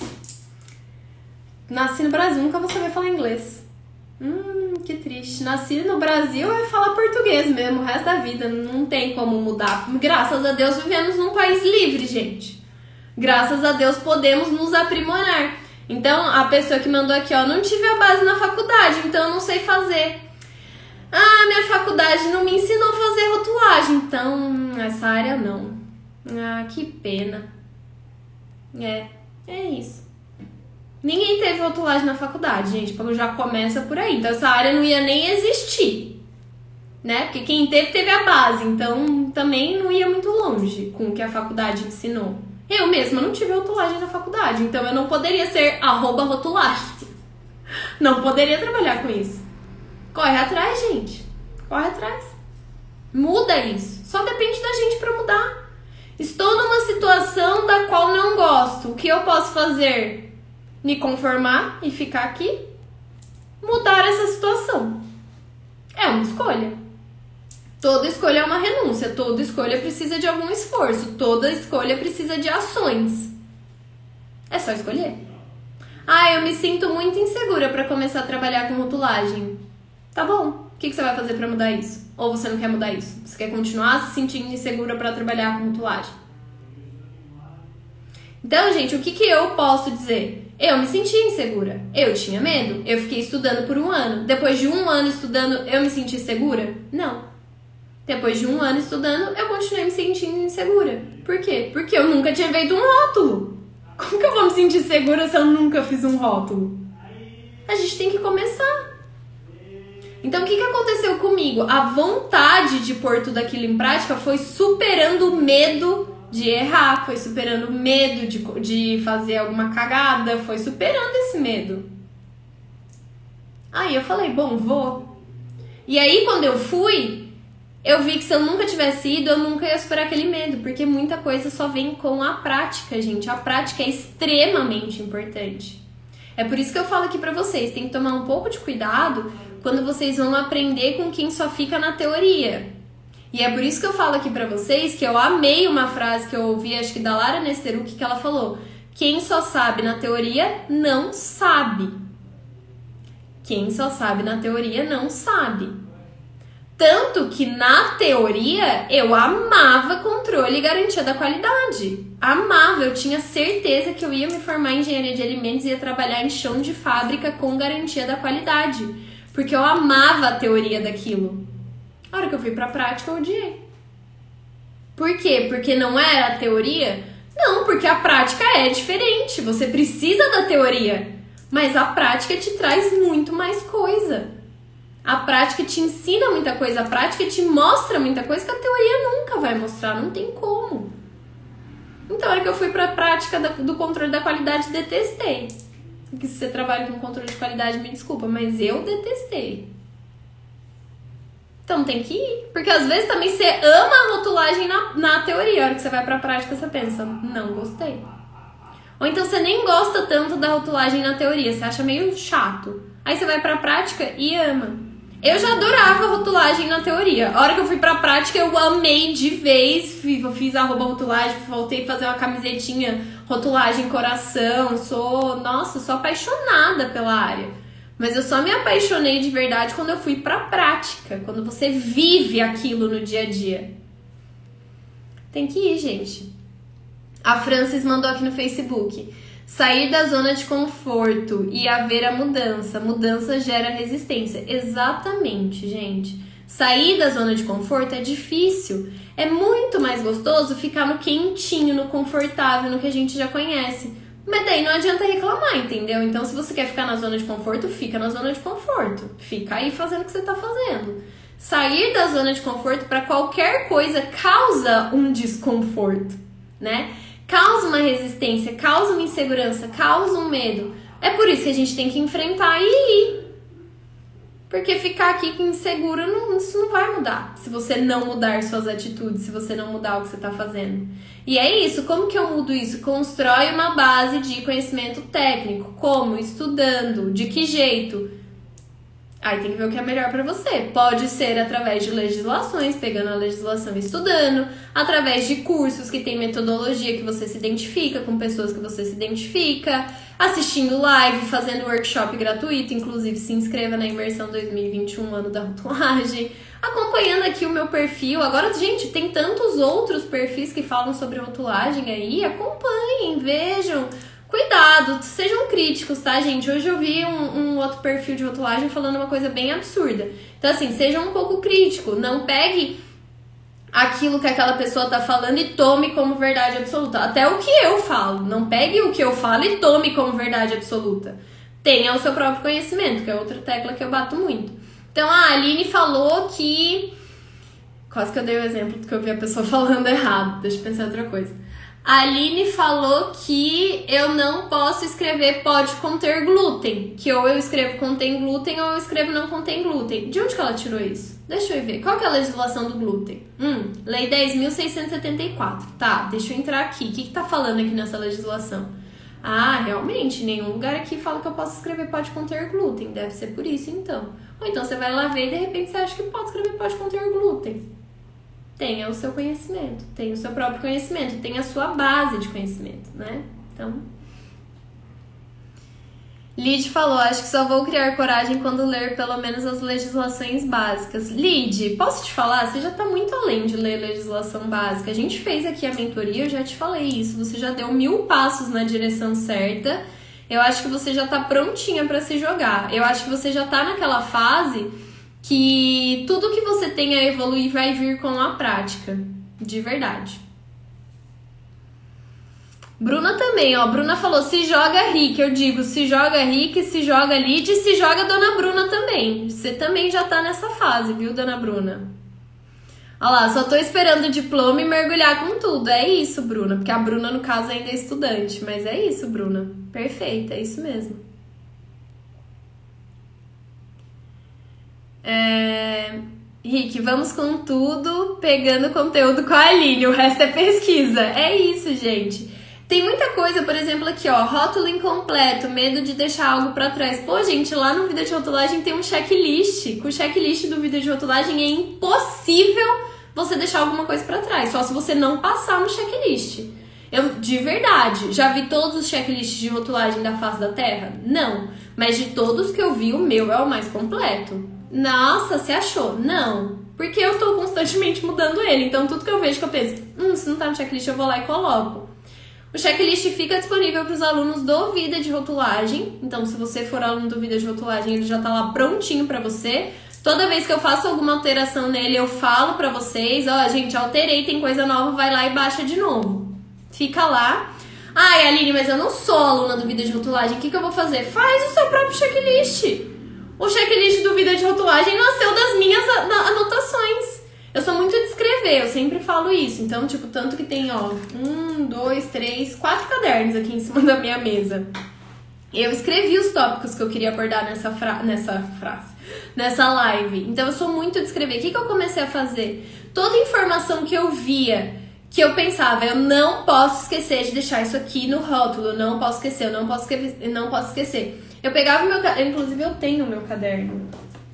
S1: nasci no Brasil, nunca vou saber falar inglês. Que triste. Nasci no Brasil é falar português mesmo, o resto da vida. Não tem como mudar. Graças a Deus vivemos num país livre, gente. Graças a Deus podemos nos aprimorar. Então, a pessoa que mandou aqui, ó, não tive a base na faculdade, então eu não sei fazer. Ah, minha faculdade não me ensinou a fazer rotulagem, então essa área não. Ah, que pena. É isso. Ninguém teve rotulagem na faculdade, gente, porque já começa por aí. Então essa área não ia nem existir, né? Porque quem teve a base, então também não ia muito longe com o que a faculdade ensinou. Eu mesma não tive rotulagem na faculdade, então eu não poderia ser @rotulagem. Não poderia trabalhar com isso. Corre atrás, gente. Corre atrás. Muda isso. Só depende da gente pra mudar. Estou numa situação da qual não gosto. O que eu posso fazer? Me conformar e ficar aqui? Mudar essa situação. É uma escolha. Toda escolha é uma renúncia. Toda escolha precisa de algum esforço. Toda escolha precisa de ações. É só escolher. Eu me sinto muito insegura para começar a trabalhar com rotulagem. Tá bom. O que você vai fazer para mudar isso? Ou você não quer mudar isso? Você quer continuar se sentindo insegura para trabalhar com rotulagem? Então, gente, o que eu posso dizer? Eu me sentia insegura. Eu tinha medo. Eu fiquei estudando por 1 ano. Depois de 1 ano estudando, eu me senti segura? Não. Depois de 1 ano estudando, eu continuei me sentindo insegura. Por quê? Porque eu nunca tinha feito um rótulo. Como que eu vou me sentir segura se eu nunca fiz um rótulo? A gente tem que começar. Então, o que aconteceu comigo? A vontade de pôr tudo aquilo em prática foi superando o medo de errar, foi superando o medo de fazer alguma cagada, foi superando esse medo. Aí eu falei, bom, vou. E aí, quando eu fui, eu vi que se eu nunca tivesse ido, eu nunca ia superar aquele medo, porque muita coisa só vem com a prática, gente. A prática é extremamente importante. É por isso que eu falo aqui pra vocês, tem que tomar um pouco de cuidado quando vocês vão aprender com quem só fica na teoria. E é por isso que eu falo aqui pra vocês que eu amei uma frase que eu ouvi, acho que da Lara Nesteruk, que ela falou: quem só sabe na teoria, não sabe. Quem só sabe na teoria, não sabe. Tanto que na teoria, eu amava controle e garantia da qualidade. Amava, eu tinha certeza que eu ia me formar em engenharia de alimentos e ia trabalhar em chão de fábrica com garantia da qualidade. porque eu amava a teoria daquilo. A hora que eu fui pra prática, eu odiei. Por quê? Porque não era a teoria? Não, porque a prática é diferente. Você precisa da teoria, mas a prática te traz muito mais coisa. A prática te ensina muita coisa, a prática te mostra muita coisa que a teoria nunca vai mostrar, não tem como. Então, a hora que eu fui pra prática do controle da qualidade, detestei. Porque se você trabalha com controle de qualidade, me desculpa, mas eu detestei. Então tem que ir. Porque às vezes também você ama a rotulagem na teoria. A hora que você vai pra prática, você pensa, não gostei. Ou então você nem gosta tanto da rotulagem na teoria, você acha meio chato. Aí você vai pra prática e ama. Eu já adorava rotulagem na teoria. A hora que eu fui pra prática, eu amei de vez. Fiz @rotulagem, voltei a fazer uma camisetinha, rotulagem coração. Sou apaixonada pela área. Mas eu só me apaixonei de verdade quando eu fui pra prática. Quando você vive aquilo no dia a dia. Tem que ir, gente. A Francis mandou aqui no Facebook. Sair da zona de conforto e haver a mudança. Mudança gera resistência. Exatamente, gente. Sair da zona de conforto é difícil. É muito mais gostoso ficar no quentinho, no confortável, no que a gente já conhece. Mas daí não adianta reclamar, entendeu? Então, se você quer ficar na zona de conforto, fica na zona de conforto. Fica aí fazendo o que você tá fazendo. Sair da zona de conforto para qualquer coisa causa um desconforto, né? Causa uma resistência, causa uma insegurança, causa um medo. É por isso que a gente tem que enfrentar e ir. Porque ficar aqui inseguro, isso não vai mudar. Se você não mudar suas atitudes, se você não mudar o que você está fazendo. E é isso, como que eu mudo isso? Constrói uma base de conhecimento técnico. Como? Estudando. De que jeito? Aí tem que ver o que é melhor para você. Pode ser através de legislações, pegando a legislação e estudando, através de cursos que tem metodologia que você se identifica, com pessoas que você se identifica, assistindo live, fazendo workshop gratuito, inclusive se inscreva na Imersão 2021, ano da rotulagem, acompanhando aqui o meu perfil. Agora, gente, tem tantos outros perfis que falam sobre rotulagem aí, acompanhem, vejam. Cuidado, sejam críticos, tá, gente? Hoje eu vi um outro perfil de rotulagem falando uma coisa bem absurda. Então, assim, seja um pouco crítico. Não pegue aquilo que aquela pessoa tá falando e tome como verdade absoluta. Até o que eu falo. Não pegue o que eu falo e tome como verdade absoluta. Tenha o seu próprio conhecimento, que é outra tecla que eu bato muito. Então, a Aline falou que... Quase que eu dei o exemplo do que eu vi a pessoa falando errado. Deixa eu pensar em outra coisa. A Aline falou que eu não posso escrever pode conter glúten. Que ou eu escrevo contém glúten ou eu escrevo não contém glúten. De onde que ela tirou isso? Deixa eu ver. Qual que é a legislação do glúten? Lei 10.674. Tá, deixa eu entrar aqui. O que tá falando aqui nessa legislação? Ah, realmente, nenhum lugar aqui fala que eu posso escrever pode conter glúten. Deve ser por isso, então. Ou então você vai lá ver e de repente você acha que pode escrever pode conter glúten. Tenha o seu conhecimento, tenha o seu próprio conhecimento, tenha a sua base de conhecimento, né? Então, Lid falou, acho que só vou criar coragem quando ler pelo menos as legislações básicas. Lid, posso te falar? Você já tá muito além de ler legislação básica. A gente fez aqui a mentoria, eu já te falei isso. Você já deu 1000 passos na direção certa. Eu acho que você já tá prontinha pra se jogar. Eu acho que você já tá naquela fase que tudo que você tem a evoluir vai vir com a prática, de verdade. Bruna também, ó, Bruna falou, se joga Rick, eu digo, se joga Rick, se joga Lid, se joga Dona Bruna também. Você também já tá nessa fase, viu, Dona Bruna? Olha lá, só tô esperando o diploma e mergulhar com tudo, é isso, Bruna, porque a Bruna, no caso, ainda é estudante, mas é isso, Bruna, perfeito, é isso mesmo. Rick, vamos com tudo, pegando conteúdo com a Aline, o resto é pesquisa. É isso, gente. Tem muita coisa, por exemplo, aqui, ó, rótulo incompleto, medo de deixar algo pra trás. Pô, gente, lá no vídeo de rotulagem tem um checklist. Com o checklist do vídeo de rotulagem é impossível você deixar alguma coisa pra trás, só se você não passar no checklist. Eu, de verdade, já vi todos os checklists de rotulagem da face da Terra? Não. Mas de todos que eu vi, o meu é o mais completo. Nossa, você achou? Não. Porque eu tô constantemente mudando ele. Então, tudo que eu vejo que eu penso, se não tá no checklist, eu vou lá e coloco. O checklist fica disponível para os alunos do Vida de Rotulagem. Então, se você for aluno do Vida de Rotulagem, ele já tá lá prontinho para você. Toda vez que eu faço alguma alteração nele, eu falo para vocês, ó, gente, alterei, tem coisa nova, vai lá e baixa de novo. Fica lá. Ai, Aline, mas eu não sou aluna do Vida de Rotulagem, o que eu vou fazer? Faz o seu próprio checklist. O checklist do Vida de Rotulagem nasceu das minhas anotações. Eu sou muito de escrever, eu sempre falo isso. Então, tipo, tanto que tem, ó, 1, 2, 3, 4 cadernos aqui em cima da minha mesa. Eu escrevi os tópicos que eu queria abordar nessa live. Então, eu sou muito de escrever. O que eu comecei a fazer? Toda informação que eu via, que eu pensava, eu não posso esquecer de deixar isso aqui no rótulo, eu não posso esquecer, eu não posso esquecer. Eu pegava o meu caderno, inclusive eu tenho o meu caderno.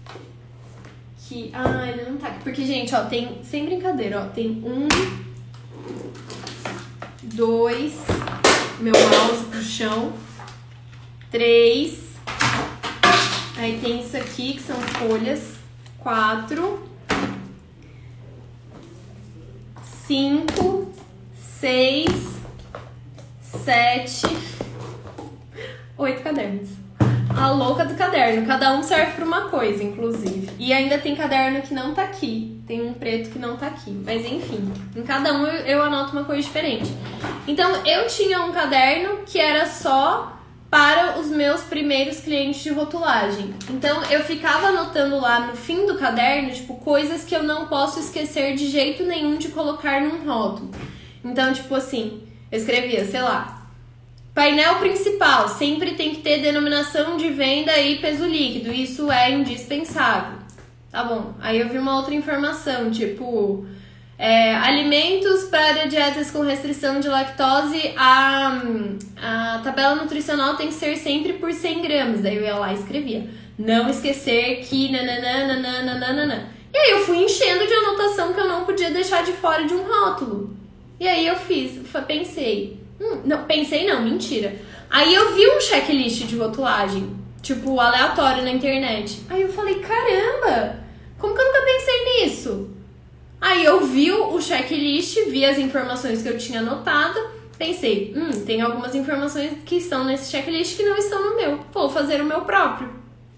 S1: Ele não tá aqui. Porque, gente, ó, tem, sem brincadeira, ó, tem 1, 2, meu mouse pro chão, 3, aí tem isso aqui, que são folhas, 4, 5, 6, 7, 8 cadernos. A louca do caderno. Cada um serve pra uma coisa, inclusive. E ainda tem caderno que não tá aqui. Tem um preto que não tá aqui. Mas enfim, em cada um eu anoto uma coisa diferente. Então, eu tinha um caderno que era só para os meus primeiros clientes de rotulagem. Então, eu ficava anotando lá no fim do caderno, tipo, coisas que eu não posso esquecer de jeito nenhum de colocar num rótulo. Então, tipo assim, eu escrevia, sei lá, painel principal, sempre tem que ter denominação de venda e peso líquido, isso é indispensável. Tá bom, aí eu vi uma outra informação, tipo, alimentos para dietas com restrição de lactose, a tabela nutricional tem que ser sempre por 100 gramas, daí eu ia lá e escrevia, não esquecer que nananana. E aí eu fui enchendo de anotação que eu não podia deixar de fora de um rótulo. E aí eu pensei não, mentira. Aí eu vi um checklist de rotulagem, tipo, aleatório na internet. Aí eu falei, caramba, como que eu nunca pensei nisso? Aí eu vi o checklist, vi as informações que eu tinha anotado, pensei, tem algumas informações que estão nesse checklist que não estão no meu. Vou fazer o meu próprio.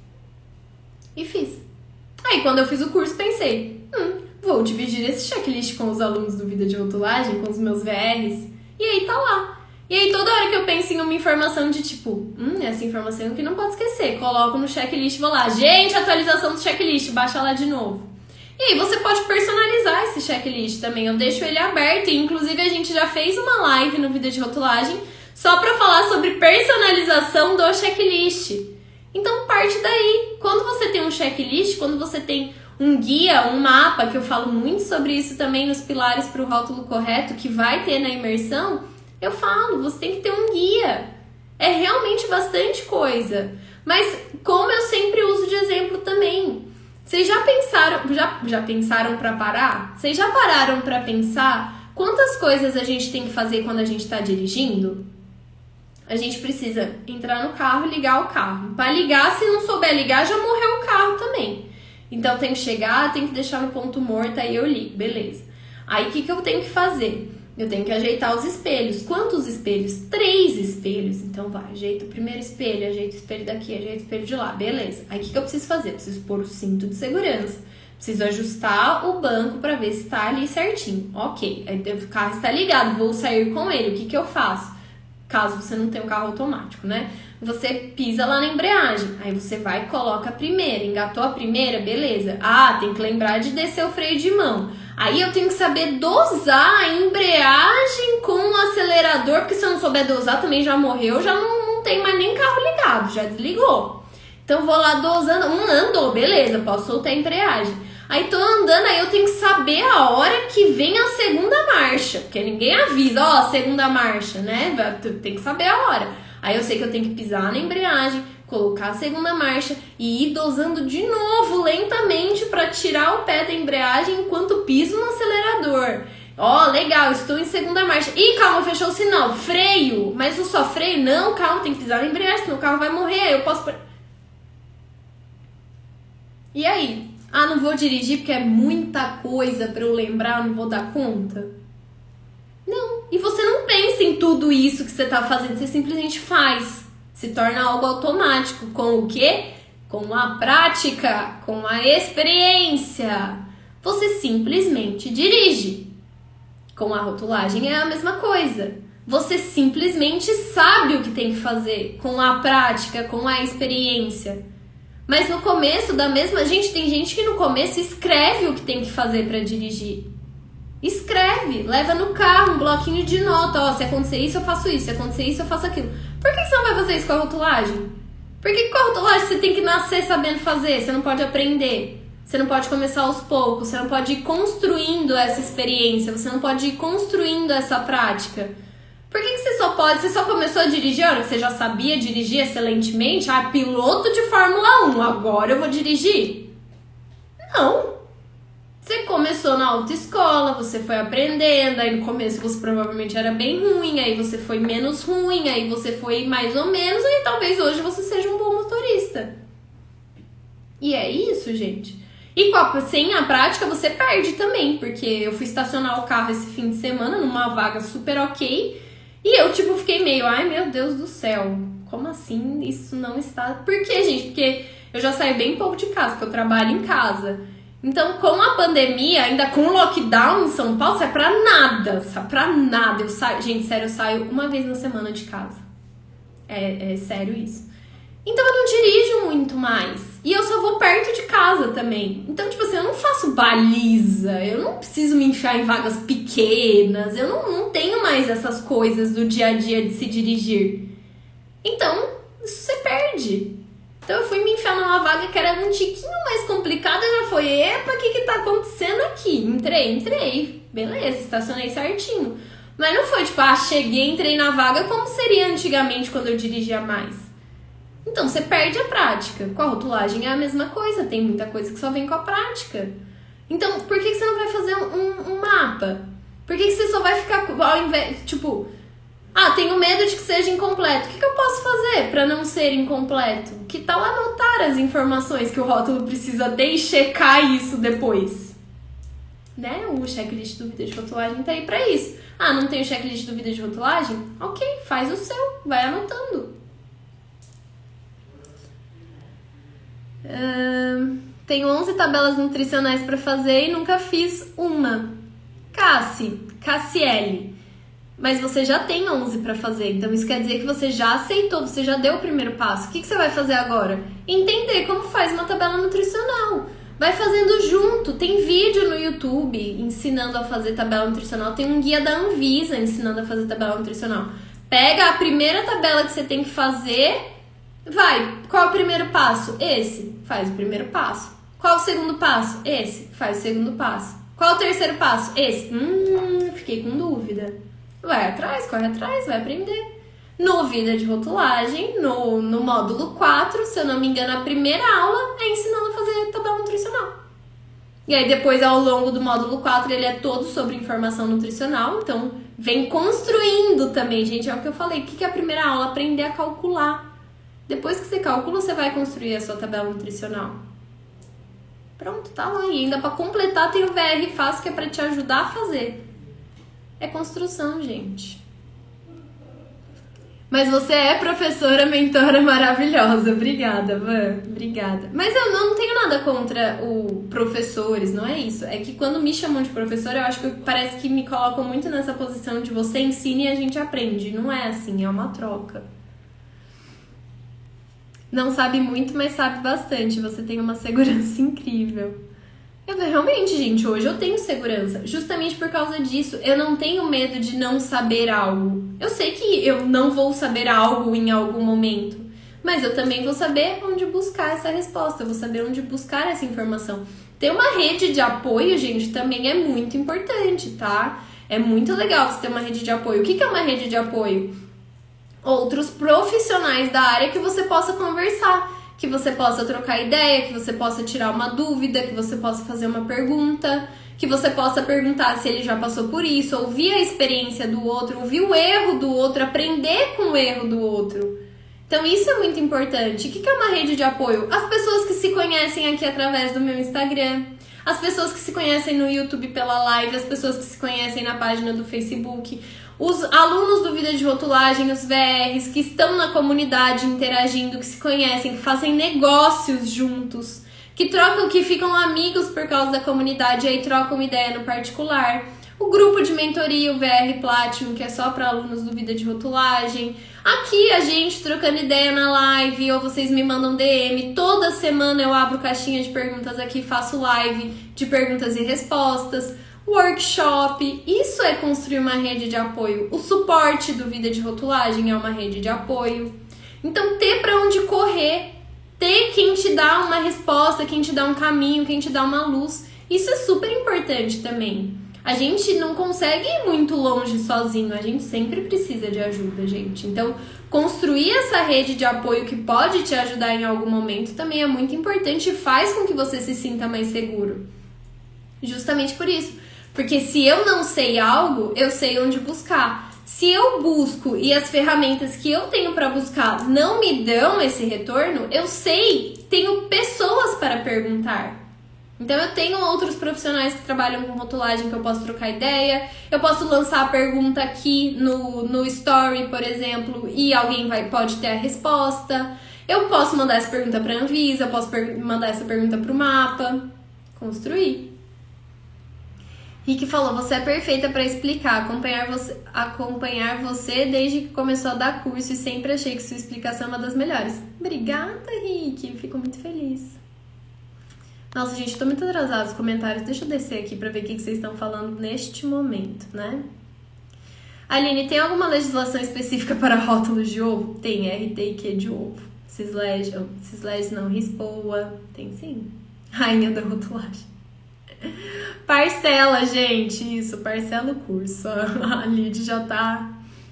S1: E fiz. Aí quando eu fiz o curso, pensei, vou dividir esse checklist com os alunos do Vida de Rotulagem, com os meus VRs. E aí tá lá. E aí toda hora que eu penso em uma informação de tipo, essa informação que não pode esquecer, coloco no checklist, vou lá, gente, atualização do checklist, baixa lá de novo. E aí você pode personalizar esse checklist também, eu deixo ele aberto, e inclusive a gente já fez uma live no Vida de Rotulagem só pra falar sobre personalização do checklist. Então parte daí, quando você tem um checklist, quando você tem um guia, um mapa, que eu falo muito sobre isso também nos pilares para o rótulo correto, que vai ter na imersão, eu falo, você tem que ter um guia. É realmente bastante coisa. Mas como eu sempre uso de exemplo também, vocês já pensaram para parar? Vocês já pararam para pensar quantas coisas a gente tem que fazer quando a gente está dirigindo? A gente precisa entrar no carro e ligar o carro. Para ligar, se não souber ligar, já morreu o carro também. Então tem que chegar, tem que deixar no ponto morto, aí eu ligo, beleza. Aí o que eu tenho que fazer? Eu tenho que ajeitar os espelhos. Quantos espelhos? 3 espelhos. Então vai, ajeita o primeiro espelho, ajeita o espelho daqui, ajeita o espelho de lá, beleza. Aí o que eu preciso fazer? Eu preciso pôr o cinto de segurança. Preciso ajustar o banco para ver se tá ali certinho. Ok, aí o carro está ligado, vou sair com ele. O que eu faço? Caso você não tenha um carro automático, né? Você pisa lá na embreagem, aí você vai e coloca a primeira, engatou a primeira, beleza. Tem que lembrar de descer o freio de mão. Aí eu tenho que saber dosar a embreagem com o acelerador, porque se eu não souber dosar também já morreu, já não tem mais nem carro ligado, já desligou. Então vou lá dosando, andou, beleza, posso soltar a embreagem. Aí tô andando, aí eu tenho que saber a hora que vem a segunda marcha, porque ninguém avisa, ó, segunda marcha, né? Tem que saber a hora. Aí eu sei que eu tenho que pisar na embreagem, colocar a segunda marcha e ir dosando de novo, lentamente, para tirar o pé da embreagem enquanto piso no acelerador. Ó, legal, estou em segunda marcha. Ih, calma, fechou o sinal. Freio. Mas eu só freio? Não, calma, tem que pisar na embreagem, senão o carro vai morrer. Aí eu posso... E aí? Não vou dirigir porque é muita coisa para eu lembrar, não vou dar conta? Não, E você não pensa em tudo isso que você tá fazendo, você simplesmente faz. Se torna algo automático. Com o quê? Com a prática, com a experiência. Você simplesmente dirige. Com a rotulagem é a mesma coisa. Você simplesmente sabe o que tem que fazer com a prática, com a experiência. Mas no começo da mesma... Gente, tem gente que no começo escreve o que tem que fazer para dirigir. Escreve, leva no carro um bloquinho de nota. Ó, se acontecer isso, eu faço isso. Se acontecer isso, eu faço aquilo. Por que você não vai fazer isso com a rotulagem? Por que com a rotulagem você tem que nascer sabendo fazer? Você não pode aprender. Você não pode começar aos poucos. Você não pode ir construindo essa experiência. Você não pode ir construindo essa prática. Por que você só pode... Você só começou a dirigir a hora que você já sabia dirigir excelentemente? Ah, piloto de Fórmula 1, agora eu vou dirigir? Não. Você começou na autoescola, você foi aprendendo, aí no começo você provavelmente era bem ruim, aí você foi menos ruim, aí você foi mais ou menos, e talvez hoje você seja um bom motorista. E é isso, gente. E sem a prática você perde também, porque eu fui estacionar o carro esse fim de semana numa vaga super ok, e eu, tipo, fiquei meio, ai meu Deus do céu, como assim isso não está... Por quê, gente? Porque eu já saio bem pouco de casa, porque eu trabalho em casa. Então, com a pandemia, ainda com o lockdown em São Paulo, sai pra nada, sai pra nada. Eu saio, gente, sério, eu saio uma vez na semana de casa. É sério isso. Então eu não dirijo muito mais. E eu só vou perto de casa também. Então, tipo assim, eu não faço baliza, eu não preciso me enfiar em vagas pequenas, eu não tenho mais essas coisas do dia a dia de se dirigir. Então, isso você perde. Então eu fui me enfiar numa vaga que era um tiquinho mais complicada, já foi, epa, o que tá acontecendo aqui? Entrei, beleza, estacionei certinho. Mas não foi tipo, cheguei, entrei na vaga como seria antigamente quando eu dirigia mais. Então você perde a prática. Com a rotulagem é a mesma coisa, tem muita coisa que só vem com a prática. Então por que você não vai fazer um mapa? Por que você só vai ficar, ao invés, tipo... tenho medo de que seja incompleto. O que eu posso fazer para não ser incompleto? Que tal anotar as informações que o rótulo precisa ter e checar isso depois? Né? O checklist de dúvida de rotulagem tá aí para isso. Não tem o checklist de dúvida de rotulagem? Ok, faz o seu, vai anotando. Tenho 11 tabelas nutricionais para fazer e nunca fiz uma. Cassiele. Mas você já tem 11 para fazer, então isso quer dizer que você já aceitou, você já deu o primeiro passo. O que você vai fazer agora? Entender como faz uma tabela nutricional. Vai fazendo junto, tem vídeo no YouTube ensinando a fazer tabela nutricional, tem um guia da Anvisa ensinando a fazer tabela nutricional. Pega a primeira tabela que você tem que fazer, qual é o primeiro passo? Esse, faz o primeiro passo. Qual o segundo passo? Esse, faz o segundo passo. Qual o terceiro passo? Esse. Fiquei com dúvida. Vai atrás, corre atrás, vai aprender. No Vida de Rotulagem, no módulo 4, se eu não me engano, a primeira aula é ensinando a fazer tabela nutricional. E aí depois, ao longo do módulo 4, ele é todo sobre informação nutricional. Então, vem construindo também, gente. É o que eu falei. O que é a primeira aula? Aprender a calcular. Depois que você calcula, você vai construir a sua tabela nutricional. Pronto, tá lá. E ainda para completar, tem o VR Fácil, que é para te ajudar a fazer. É construção, gente. Mas você é professora, mentora maravilhosa. Obrigada, Van. Obrigada. Mas eu não tenho nada contra os professores, não é isso. É que quando me chamam de professora, eu acho que parece que me colocam muito nessa posição de você ensina e a gente aprende. Não é assim, é uma troca. Não sabe muito, mas sabe bastante. Você tem uma segurança incrível. Realmente, gente, hoje eu tenho segurança. Justamente por causa disso, eu não tenho medo de não saber algo. Eu sei que eu não vou saber algo em algum momento, mas eu também vou saber onde buscar essa resposta, eu vou saber onde buscar essa informação. Ter uma rede de apoio, gente, também é muito importante, tá? É muito legal você ter uma rede de apoio. O que é uma rede de apoio? Outros profissionais da área que você possa conversar, que você possa trocar ideia, que você possa tirar uma dúvida, que você possa fazer uma pergunta, que você possa perguntar se ele já passou por isso, ouvir a experiência do outro, ouvir o erro do outro, aprender com o erro do outro. Então isso é muito importante. O que é uma rede de apoio? As pessoas que se conhecem aqui através do meu Instagram, as pessoas que se conhecem no YouTube pela live, as pessoas que se conhecem na página do Facebook, Os alunos do Vida de Rotulagem, os VRs, que estão na comunidade interagindo, que se conhecem, que fazem negócios juntos, que trocam, que ficam amigos por causa da comunidade e aí trocam ideia no particular. O grupo de mentoria, o VR Platinum, que é só para alunos do Vida de Rotulagem. Aqui a gente trocando ideia na live, ou vocês me mandam DM. Toda semana eu abro caixinha de perguntas aqui, faço live de perguntas e respostas. Workshop, isso é construir uma rede de apoio. O suporte do Vida de Rotulagem é uma rede de apoio. Então, ter para onde correr, ter quem te dá uma resposta, quem te dá um caminho, quem te dá uma luz, isso é super importante também. A gente não consegue ir muito longe sozinho, a gente sempre precisa de ajuda, gente. Então, construir essa rede de apoio que pode te ajudar em algum momento também é muito importante e faz com que você se sinta mais seguro. Justamente por isso. Porque se eu não sei algo, eu sei onde buscar. Se eu busco e as ferramentas que eu tenho para buscar não me dão esse retorno, eu sei, tenho pessoas para perguntar. Então eu tenho outros profissionais que trabalham com rotulagem que eu posso trocar ideia, eu posso lançar a pergunta aqui no story, por exemplo, e alguém pode ter a resposta. Eu posso mandar essa pergunta para a Anvisa, eu posso mandar essa pergunta para o mapa. Construir. Rick falou, você é perfeita para explicar, acompanhar você desde que começou a dar curso e sempre achei que sua explicação é uma das melhores. Obrigada, Rick, fico muito feliz. Nossa, gente, tô muito atrasada nos comentários. Deixa eu descer aqui pra ver o que vocês estão falando neste momento, né? Aline, tem alguma legislação específica para rótulos de ovo? Tem RT e Q de ovo. Cisled não, Rispoa. Tem sim. Rainha da rotulagem. Parcela, gente. Isso, parcela o curso. A Lid já tá...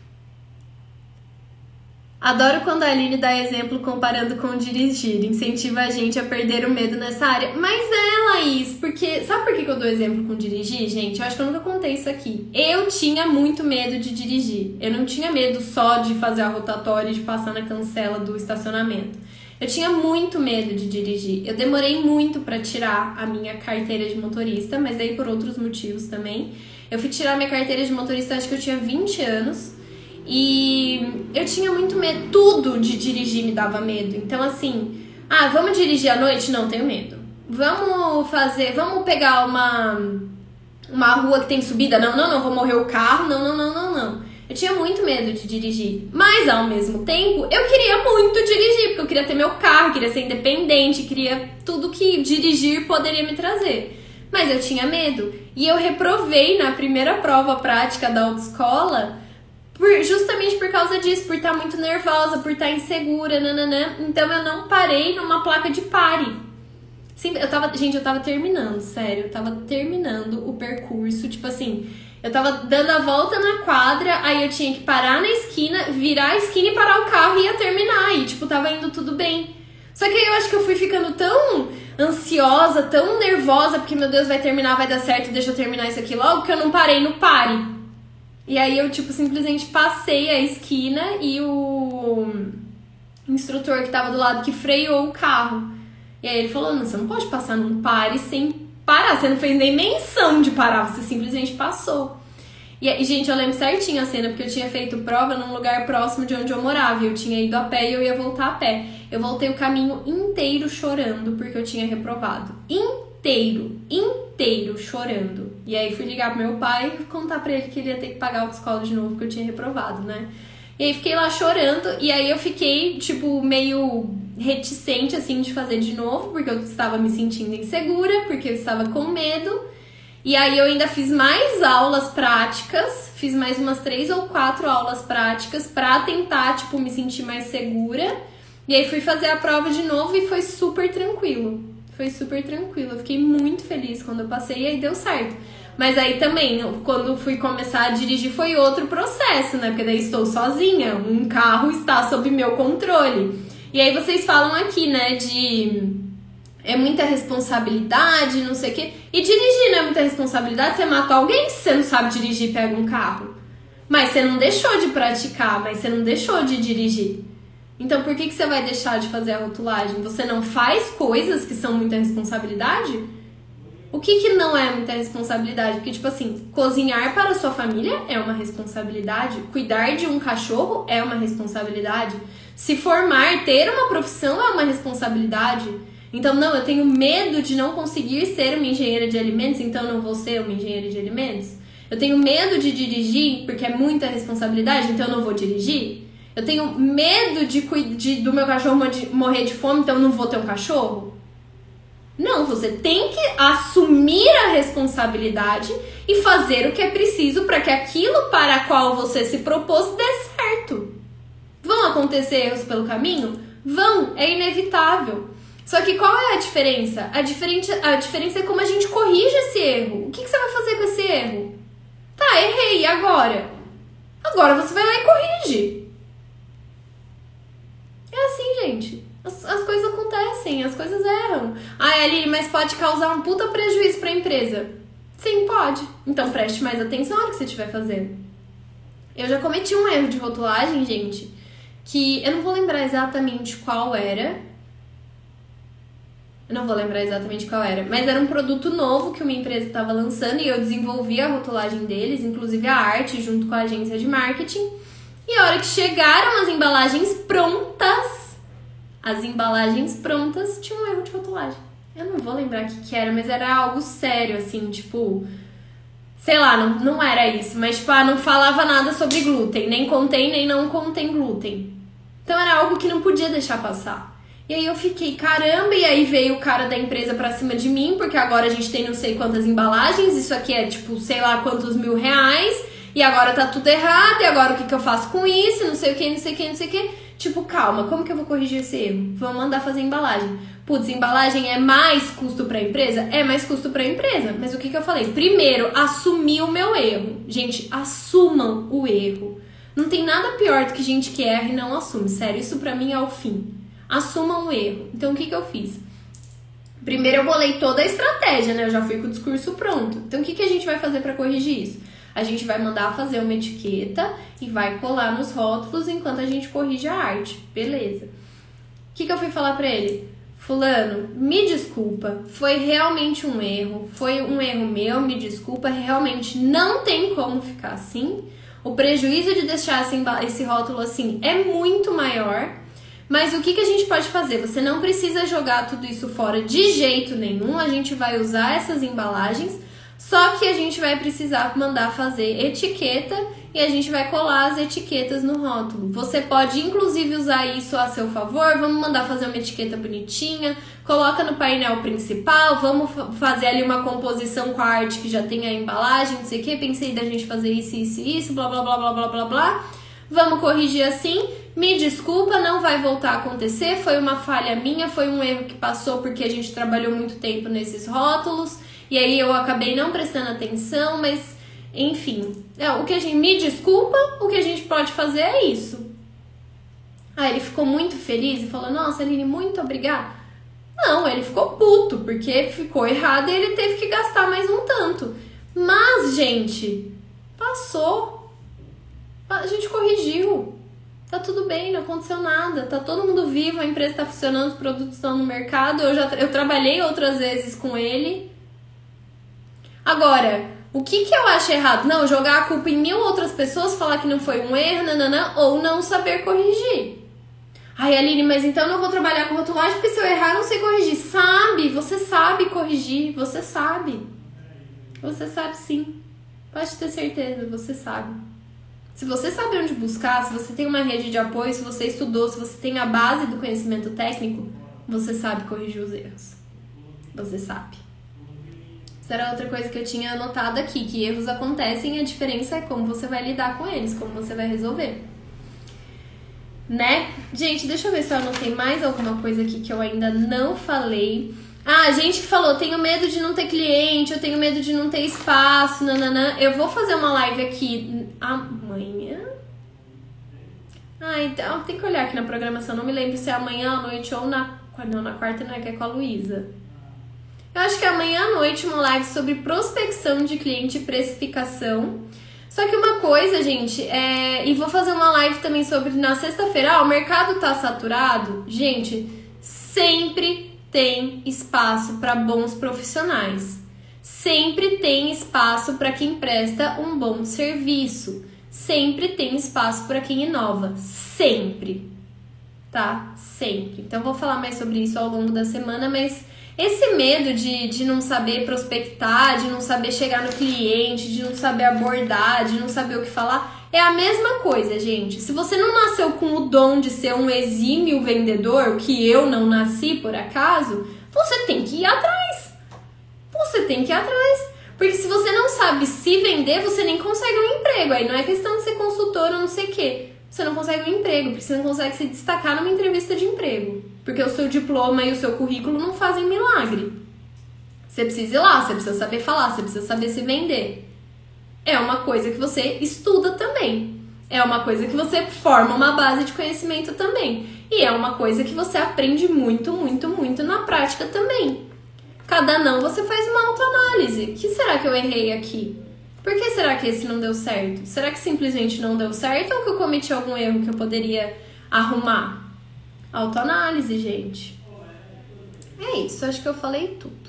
S1: Adoro quando a Aline dá exemplo comparando com dirigir, incentiva a gente a perder o medo nessa área. Mas é, Laís, porque... Sabe por que eu dou exemplo com dirigir, gente? Eu acho que eu nunca contei isso aqui. Eu tinha muito medo de dirigir. Eu não tinha medo só de fazer a rotatória e de passar na cancela do estacionamento. Eu tinha muito medo de dirigir. Eu demorei muito pra tirar a minha carteira de motorista, mas daí por outros motivos também. Eu fui tirar minha carteira de motorista, acho que eu tinha 20 anos. E eu tinha muito medo, tudo de dirigir me dava medo. Então assim, vamos dirigir à noite? Não, tenho medo. Vamos pegar uma rua que tem subida? Não, vou morrer o carro. Não. Eu tinha muito medo de dirigir. Mas ao mesmo tempo, eu queria muito dirigir, porque eu queria ter meu carro, queria ser independente, queria tudo que dirigir poderia me trazer. Mas eu tinha medo. E eu reprovei na primeira prova prática da autoescola justamente por causa disso, por estar muito nervosa, por estar insegura, nananã. Então eu não parei numa placa de pare. Eu tava terminando, sério, eu tava terminando o percurso, tipo assim, eu tava dando a volta na quadra, aí eu tinha que parar na esquina, virar a esquina e parar o carro e ia terminar, e tipo, tava indo tudo bem. Só que aí eu acho que eu fui ficando tão ansiosa, tão nervosa, porque meu Deus, vai terminar, vai dar certo, deixa eu terminar isso aqui logo, que eu não parei no pare. E aí eu, tipo, simplesmente passei a esquina e o instrutor que tava do lado que freou o carro. E aí ele falou, não, você não pode passar num pare sem parar, você não fez nem menção de parar, você simplesmente passou. E aí, gente, eu lembro certinho a cena, porque eu tinha feito prova num lugar próximo de onde eu morava, e eu tinha ido a pé e eu ia voltar a pé. Eu voltei o caminho inteiro chorando, porque eu tinha reprovado. Inteiro chorando. E aí fui ligar pro meu pai e contar pra ele que ele ia ter que pagar a autoescola de novo, porque eu tinha reprovado, né? E aí fiquei lá chorando, e aí eu fiquei, tipo, meio reticente, assim, de fazer de novo, porque eu estava me sentindo insegura, porque eu estava com medo. E aí eu ainda fiz mais aulas práticas, fiz mais umas 3 ou 4 aulas práticas pra tentar, tipo, me sentir mais segura. E aí fui fazer a prova de novo e foi super tranquilo. Eu fiquei muito feliz quando eu passei e aí deu certo. Mas aí também, quando fui começar a dirigir foi outro processo, né? Porque daí estou sozinha, um carro está sob meu controle. E aí vocês falam aqui, né, é muita responsabilidade, não sei o quê. E dirigir não é muita responsabilidade, você mata alguém se você não sabe dirigir e pega um carro. Mas você não deixou de praticar, mas você não deixou de dirigir. Então por que você vai deixar de fazer a rotulagem? Você não faz coisas que são muita responsabilidade? O que não é muita responsabilidade? Porque, tipo assim, cozinhar para a sua família é uma responsabilidade. Cuidar de um cachorro é uma responsabilidade. Se formar, ter uma profissão é uma responsabilidade. Então, não, eu tenho medo de não conseguir ser uma engenheira de alimentos, então eu não vou ser uma engenheira de alimentos. Eu tenho medo de dirigir, porque é muita responsabilidade, então eu não vou dirigir. Eu tenho medo do meu cachorro morrer de fome, então eu não vou ter um cachorro. Não, você tem que assumir a responsabilidade e fazer o que é preciso para que aquilo para o qual você se propôs dê certo. Vão acontecer erros pelo caminho? Vão, é inevitável. Só que qual é a diferença? A diferença é como a gente corrige esse erro. O que você vai fazer com esse erro? Tá, errei, e agora? Agora você vai lá e corrige. É assim, gente. As coisas acontecem, as coisas erram. Ah, Aline, mas pode causar um puta prejuízo pra empresa. Sim, pode. Então preste mais atenção na hora que você estiver fazendo. Eu já cometi um erro de rotulagem, gente, que eu não vou lembrar exatamente qual era. Mas era um produto novo que uma empresa estava lançando e eu desenvolvi a rotulagem deles, inclusive a arte, junto com a agência de marketing. E a hora que chegaram as embalagens prontas, tinha um erro de rotulagem. Eu não vou lembrar o que era, mas era algo sério, assim, tipo... Sei lá, não era isso, mas tipo, não falava nada sobre glúten, nem contém, nem não contém glúten. Então era algo que não podia deixar passar. E aí eu fiquei, caramba, e aí veio o cara da empresa pra cima de mim, porque agora a gente tem não sei quantas embalagens, isso aqui é tipo, sei lá quantos R$1.000, e agora tá tudo errado, e agora o que eu faço com isso, não sei o que. Tipo, calma, como que eu vou corrigir esse erro? Vou mandar fazer embalagem. Putz, embalagem é mais custo pra empresa? É mais custo pra empresa. Mas o que eu falei? Primeiro, assumir o meu erro. Gente, assumam o erro. Não tem nada pior do que gente que erra e não assume. Sério, isso pra mim é o fim. Assumam o erro. Então, o que eu fiz? Primeiro, eu bolei toda a estratégia, né? Eu já fui com o discurso pronto. Então, o que a gente vai fazer pra corrigir isso? A gente vai mandar fazer uma etiqueta e vai colar nos rótulos enquanto a gente corrige a arte. Beleza. O que eu fui falar pra ele? Fulano, me desculpa, foi realmente um erro. Foi um erro meu, me desculpa. Realmente não tem como ficar assim. O prejuízo de deixar esse rótulo assim é muito maior. Mas o que a gente pode fazer? Você não precisa jogar tudo isso fora de jeito nenhum. A gente vai usar essas embalagens. Só que a gente vai precisar mandar fazer etiqueta e a gente vai colar as etiquetas no rótulo. Você pode, inclusive, usar isso a seu favor. Vamos mandar fazer uma etiqueta bonitinha, coloca no painel principal, vamos fazer ali uma composição com a arte que já tem a embalagem, não sei o que. Pensei da gente fazer isso, blá, blá, blá, blá, blá, blá, blá. Vamos corrigir assim. Me desculpa, não vai voltar a acontecer. Foi uma falha minha, foi um erro que passou porque a gente trabalhou muito tempo nesses rótulos. E aí eu acabei não prestando atenção, mas enfim. O que a gente me desculpa, o que a gente pode fazer é isso. Aí ele ficou muito feliz e falou, nossa, Aline, muito obrigada. Não, ele ficou puto, porque ficou errado e ele teve que gastar mais um tanto. Mas, gente, passou. A gente corrigiu. Tá tudo bem, não aconteceu nada. Tá todo mundo vivo, a empresa tá funcionando, os produtos estão no mercado. Eu trabalhei outras vezes com ele. Agora, o que eu acho errado? Não, jogar a culpa em 1000 outras pessoas, falar que não foi um erro, ou não saber corrigir. Ai, Aline, mas então eu não vou trabalhar com rotulagem porque se eu errar eu não sei corrigir. Você sabe corrigir, você sabe. Você sabe sim. Pode ter certeza, você sabe. Se você sabe onde buscar, se você tem uma rede de apoio, se você estudou, se você tem a base do conhecimento técnico, você sabe corrigir os erros. Você sabe. Era outra coisa que eu tinha anotado aqui, que erros acontecem e a diferença é como você vai lidar com eles, como você vai resolver. Né? Gente, deixa eu ver se eu anotei mais alguma coisa aqui que eu ainda não falei. Ah, gente que falou, tenho medo de não ter cliente, eu tenho medo de não ter espaço, nananã. Eu vou fazer uma live aqui amanhã. Ah, então tem que olhar aqui na programação, não me lembro se é amanhã à noite ou na quarta, não é, que é com a Luísa. Eu acho que é amanhã à noite uma live sobre prospecção de cliente e precificação. Só que uma coisa, gente, e vou fazer uma live também sobre na sexta-feira. O mercado tá saturado. Gente, sempre tem espaço para bons profissionais. Sempre tem espaço para quem presta um bom serviço. Sempre tem espaço para quem inova. Sempre. Tá? Sempre. Então, vou falar mais sobre isso ao longo da semana, mas esse medo de não saber prospectar, de não saber chegar no cliente, de não saber abordar, de não saber o que falar, é a mesma coisa, gente. Se você não nasceu com o dom de ser um exímio vendedor, que eu não nasci por acaso, você tem que ir atrás. Você tem que ir atrás. Porque se você não sabe se vender, você nem consegue um emprego. Aí não é questão de ser consultor ou não sei o quê. Você não consegue um emprego, porque você não consegue se destacar numa entrevista de emprego. Porque o seu diploma e o seu currículo não fazem milagre. Você precisa ir lá, você precisa saber falar, você precisa saber se vender. É uma coisa que você estuda também. É uma coisa que você forma uma base de conhecimento também. E é uma coisa que você aprende muito, muito, muito na prática também. Cada não você faz uma autoanálise. O que será que eu errei aqui? Por que será que esse não deu certo? Será que simplesmente não deu certo ou que eu cometi algum erro que eu poderia arrumar? Autoanálise, gente. É isso, acho que eu falei tudo.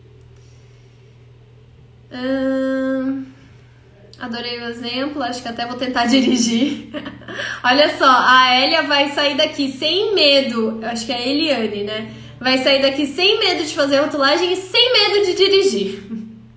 S1: Adorei o exemplo, acho que até vou tentar dirigir. Olha só, a Elia vai sair daqui sem medo. Acho que é a Eliane, né? Vai sair daqui sem medo de fazer rotulagem e sem medo de dirigir.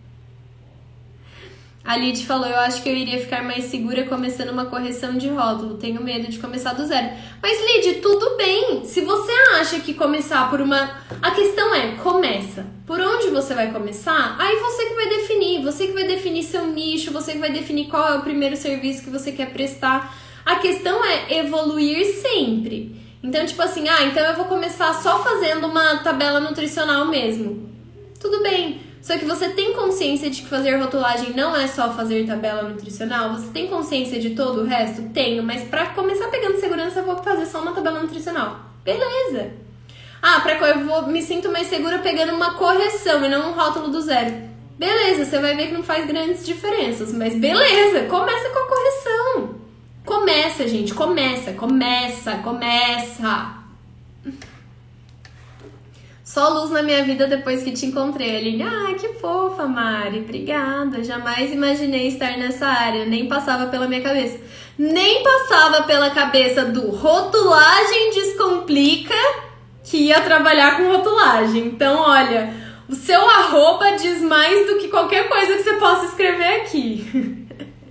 S1: A Lid falou, eu acho que eu iria ficar mais segura começando uma correção de rótulo. Tenho medo de começar do zero. Mas, Lid, tudo bem. Se você acha que começar por uma... A questão é, começa. Por onde você vai começar? Aí você que vai definir. Você que vai definir seu nicho. Você que vai definir qual é o primeiro serviço que você quer prestar. A questão é evoluir sempre. Então, tipo assim, então eu vou começar só fazendo uma tabela nutricional mesmo. Tudo bem. Só que você tem consciência de que fazer rotulagem não é só fazer tabela nutricional? Você tem consciência de todo o resto? Tenho, mas pra começar pegando segurança eu vou fazer só uma tabela nutricional. Beleza. Eu me sinto mais segura pegando uma correção e não um rótulo do zero. Beleza, você vai ver que não faz grandes diferenças, mas beleza, começa com a correção. Começa, gente, começa. Só luz na minha vida depois que te encontrei, Aline. Que fofa, Mari. Obrigada. Jamais imaginei estar nessa área. Nem passava pela minha cabeça. Nem passava pela cabeça do rotulagem descomplica que ia trabalhar com rotulagem. Então, olha, o seu arroba diz mais do que qualquer coisa que você possa escrever aqui.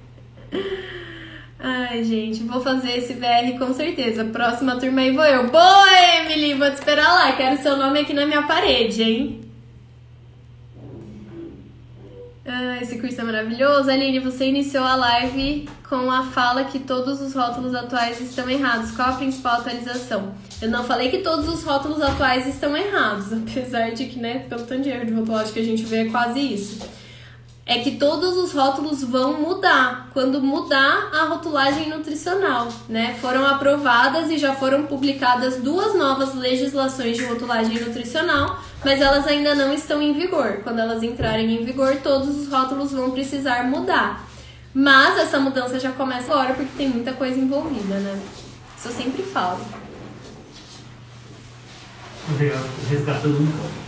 S1: Ai, gente, vou fazer esse VR com certeza. Próxima turma aí vou eu. Boa, Emily! Vou te esperar lá. Quero seu nome aqui na minha parede, hein? Esse curso é maravilhoso. Aline, você iniciou a live com a fala que todos os rótulos atuais estão errados. Qual a principal atualização? Eu não falei que todos os rótulos atuais estão errados. Apesar de que, né, pelo tanto de erro de rotulagem que a gente vê, é quase isso. É que todos os rótulos vão mudar quando mudar a rotulagem nutricional, né? Foram aprovadas e já foram publicadas 2 novas legislações de rotulagem nutricional, mas elas ainda não estão em vigor. Quando elas entrarem em vigor, todos os rótulos vão precisar mudar. Mas essa mudança já começa agora porque tem muita coisa envolvida, né? Isso eu sempre falo.
S2: Legal, resgatando um pouco.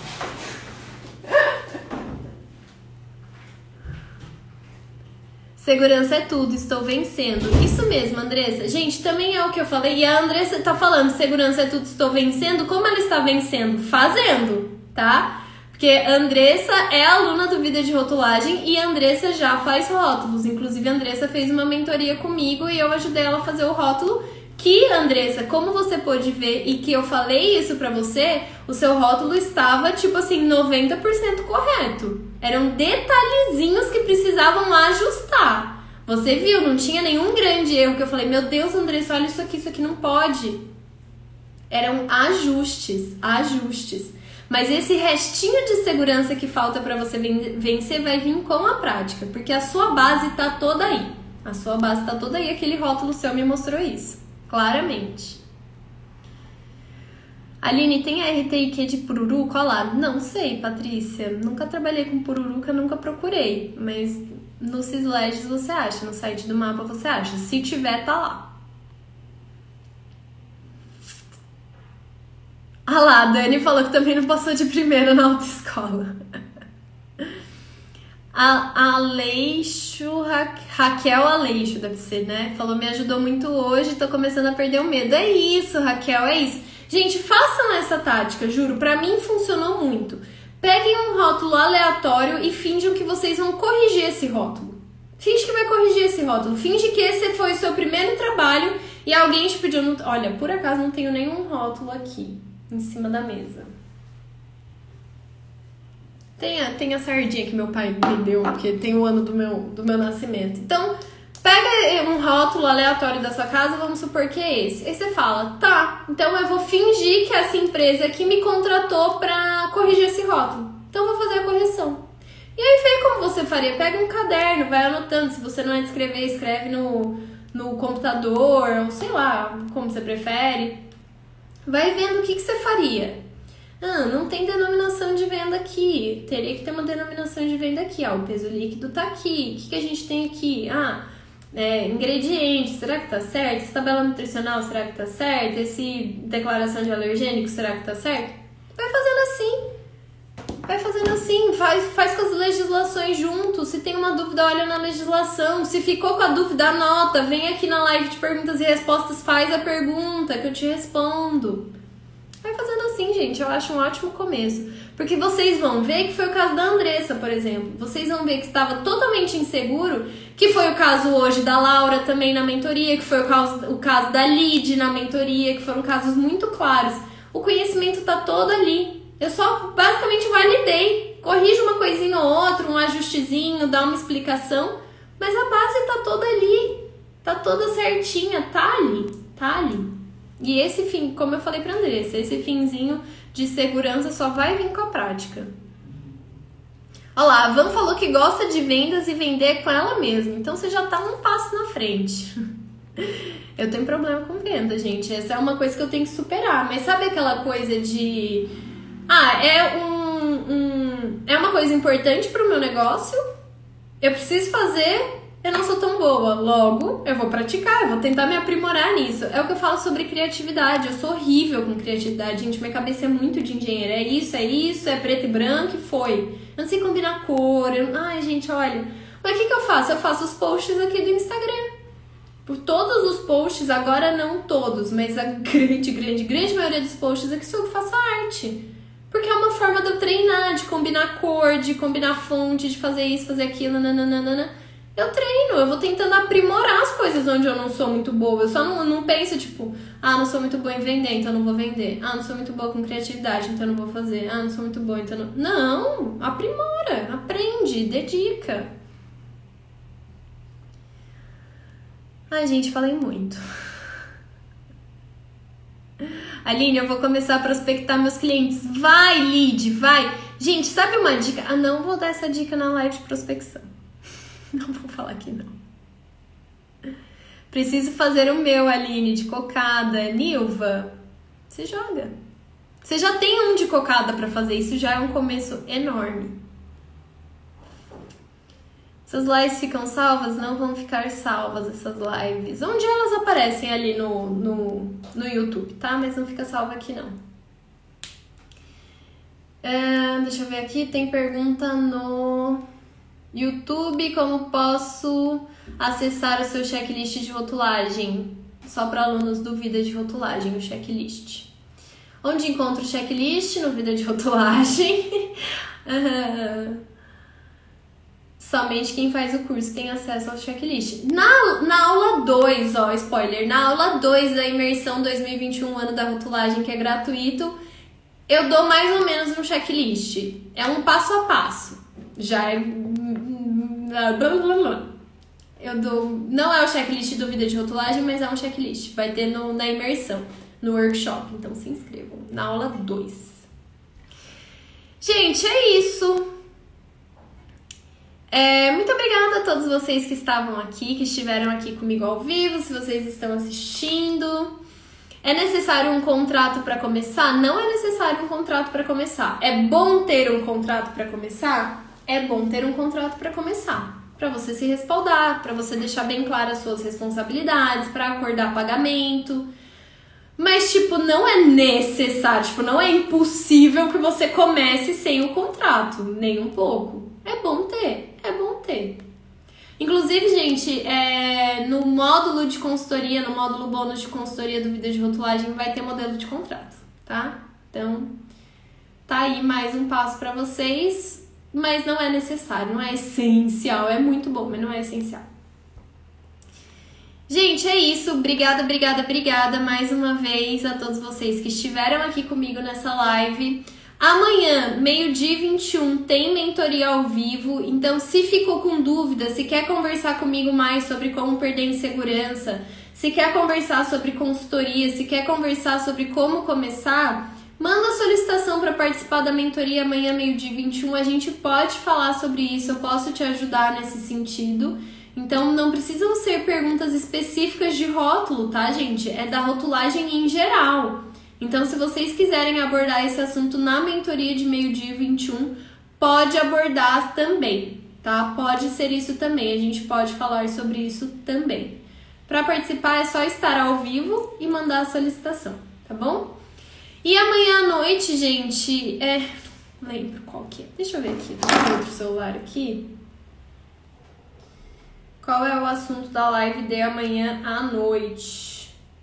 S1: Segurança é tudo, estou vencendo. Isso mesmo, Andressa. Gente, também é o que eu falei. E a Andressa tá falando, segurança é tudo, estou vencendo. Como ela está vencendo? Fazendo, tá? Porque a Andressa é aluna do Vida de Rotulagem e a Andressa já faz rótulos. Inclusive, a Andressa fez uma mentoria comigo e eu ajudei ela a fazer o rótulo. Que, Andressa, como você pôde ver e que eu falei isso pra você, o seu rótulo estava, tipo assim, 90% correto. Eram detalhezinhos que precisavam ajustar. Você viu, não tinha nenhum grande erro que eu falei, meu Deus, Andressa, olha isso aqui não pode. Eram ajustes. Mas esse restinho de segurança que falta pra você vencer vai vir com a prática, porque a sua base tá toda aí. Aquele rótulo seu me mostrou isso. Claramente. Aline, tem a RTIQ de pururuca? Olha lá. Não sei, Patrícia. Nunca trabalhei com pururuca, nunca procurei. Mas no Cisleges você acha, no site do mapa você acha. Se tiver, tá lá. Lá, a Dani falou que também não passou de primeira na autoescola. A Raquel Aleixo, deve ser, né? Falou, me ajudou muito hoje, tô começando a perder o medo. É isso, Raquel, é isso. Gente, façam essa tática, juro, pra mim funcionou muito. Peguem um rótulo aleatório e finjam que vocês vão corrigir esse rótulo. Finge que vai corrigir esse rótulo. Finge que esse foi o seu primeiro trabalho e alguém te pediu... Olha, por acaso não tenho nenhum rótulo aqui em cima da mesa. Tem a sardinha que meu pai me deu, porque tem o ano do meu nascimento. Então, pega um rótulo aleatório da sua casa, vamos supor que é esse. Aí você fala, tá, então eu vou fingir que essa empresa aqui me contratou pra corrigir esse rótulo. Então eu vou fazer a correção. E aí vê como você faria. Pega um caderno, vai anotando. Se você não é de escrever, escreve no computador, ou sei lá, como você prefere. Vai vendo o que você faria. Ah, não tem denominação de venda aqui. Teria que ter uma denominação de venda aqui. O peso líquido tá aqui. O que a gente tem aqui? Ingredientes, será que tá certo? Essa tabela nutricional, será que tá certo? Esse declaração de alergênico, será que tá certo? Vai fazendo assim. Faz com as legislações junto. Se tem uma dúvida, olha na legislação. Se ficou com a dúvida, anota. Vem aqui na live de perguntas e respostas, faz a pergunta que eu te respondo. Vai fazendo assim, gente, eu acho um ótimo começo. Porque vocês vão ver que foi o caso da Andressa, por exemplo. Vocês vão ver que estava totalmente inseguro, que foi o caso hoje da Laura também na mentoria, que foi o caso da Lid na mentoria, que foram casos muito claros. O conhecimento tá todo ali. Eu só basicamente validei. Corrijo uma coisinha ou outra, um ajustezinho, dá uma explicação. Mas a base tá toda ali. Tá toda certinha, tá ali. E esse fim, como eu falei pra Andressa, esse finzinho de segurança só vai vir com a prática. Olha lá, a Van falou que gosta de vendas e vender com ela mesma. Então você já tá um passo na frente. Eu tenho problema com venda, gente. Essa é uma coisa que eu tenho que superar. Mas sabe aquela coisa de... é uma coisa importante pro meu negócio. Eu preciso fazer... Eu não sou tão boa, logo eu vou praticar, eu vou tentar me aprimorar nisso. É o que eu falo sobre criatividade, eu sou horrível com criatividade, gente, minha cabeça é muito de engenheiro, é isso, é preto e branco e foi. Eu não sei combinar cor, ai gente, olha. Mas o que eu faço? Eu faço os posts aqui do Instagram. Por todos os posts, agora não todos, mas a grande maioria dos posts aqui sou eu que faço arte. Porque é uma forma de eu treinar, de combinar cor, de combinar fonte, de fazer isso, fazer aquilo, nananana. Eu treino, eu vou tentando aprimorar as coisas onde eu não sou muito boa. Eu só não penso, tipo, não sou muito boa em vender, então não vou vender. Não sou muito boa com criatividade, então não vou fazer. Não sou muito boa, então não... Não, aprimora, aprende, dedica. Ai, gente, falei muito. Aline, eu vou começar a prospectar meus clientes. Vai, Lid, vai. Gente, sabe uma dica? Não vou dar essa dica na live de prospecção. Não vou falar aqui, não. Preciso fazer o meu, Aline, de cocada. Nilva, você joga. Você já tem um de cocada pra fazer. Isso já é um começo enorme. Essas lives ficam salvas? Não vão ficar salvas essas lives. Onde elas aparecem ali no YouTube, tá? Mas não fica salva aqui, não. Deixa eu ver aqui. Tem pergunta no... YouTube, como posso acessar o seu checklist de rotulagem? Só para alunos do Vida de Rotulagem, o checklist. Onde encontro o checklist? No Vida de Rotulagem. Somente quem faz o curso tem acesso ao checklist. Na aula 2, spoiler, na aula 2 da imersão 2021, ano da rotulagem, que é gratuito, eu dou mais ou menos um checklist. É um passo a passo. Já é... Eu dou... Não é o checklist do Vida de Rotulagem, mas é um checklist. Vai ter na imersão, no workshop. Então se inscrevam. Na aula 2. Gente, é isso. Muito obrigada a todos vocês que estavam aqui, que estiveram aqui comigo ao vivo, se vocês estão assistindo. É necessário um contrato para começar? Não é necessário um contrato para começar. É bom ter um contrato para começar? É bom ter um contrato para começar, para você se respaldar, para você deixar bem claras as suas responsabilidades, para acordar pagamento. Mas, tipo, não é necessário, tipo, não é impossível que você comece sem o contrato, nem um pouco. É bom ter, é bom ter. Inclusive, gente, no módulo de consultoria, no módulo bônus de consultoria do Vida de Rotulagem, vai ter modelo de contrato, tá? Então, tá aí mais um passo pra vocês, mas não é necessário, não é essencial. É muito bom, mas não é essencial. Gente, é isso. Obrigada mais uma vez a todos vocês que estiveram aqui comigo nessa live. Amanhã, 12h21, tem mentoria ao vivo, então se ficou com dúvida, se quer conversar comigo mais sobre como perder insegurança, se quer conversar sobre consultoria, se quer conversar sobre como começar, manda a solicitação para participar da mentoria amanhã, 12h21, a gente pode falar sobre isso, eu posso te ajudar nesse sentido. Então não precisam ser perguntas específicas de rótulo, tá, gente? É da rotulagem em geral. Então, se vocês quiserem abordar esse assunto na mentoria de 12h21, pode abordar também, tá? Pode ser isso também, a gente pode falar sobre isso também. Para participar é só estar ao vivo e mandar a solicitação, tá bom? E amanhã à noite, gente, lembro qual que é. Deixa eu ver aqui, deixa eu ver outro celular aqui. Qual é o assunto da live de amanhã à noite?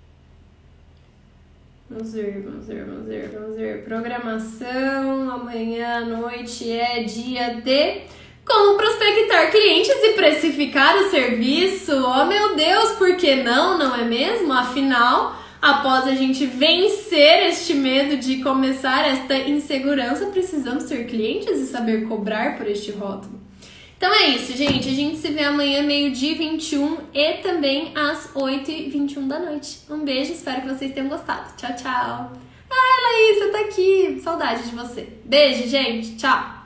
S1: Vamos ver. Programação, amanhã à noite é dia de como prospectar clientes e precificar o serviço. Oh, meu Deus, por que não? Não é mesmo? Afinal, após a gente vencer este medo de começar esta insegurança, precisamos ter clientes e saber cobrar por este rótulo. Então é isso, gente. A gente se vê amanhã, 12h21 e também às 8h21 da noite. Um beijo, espero que vocês tenham gostado. Tchau, tchau. Ah, Laís, você tá aqui. Saudade de você. Beijo, gente. Tchau.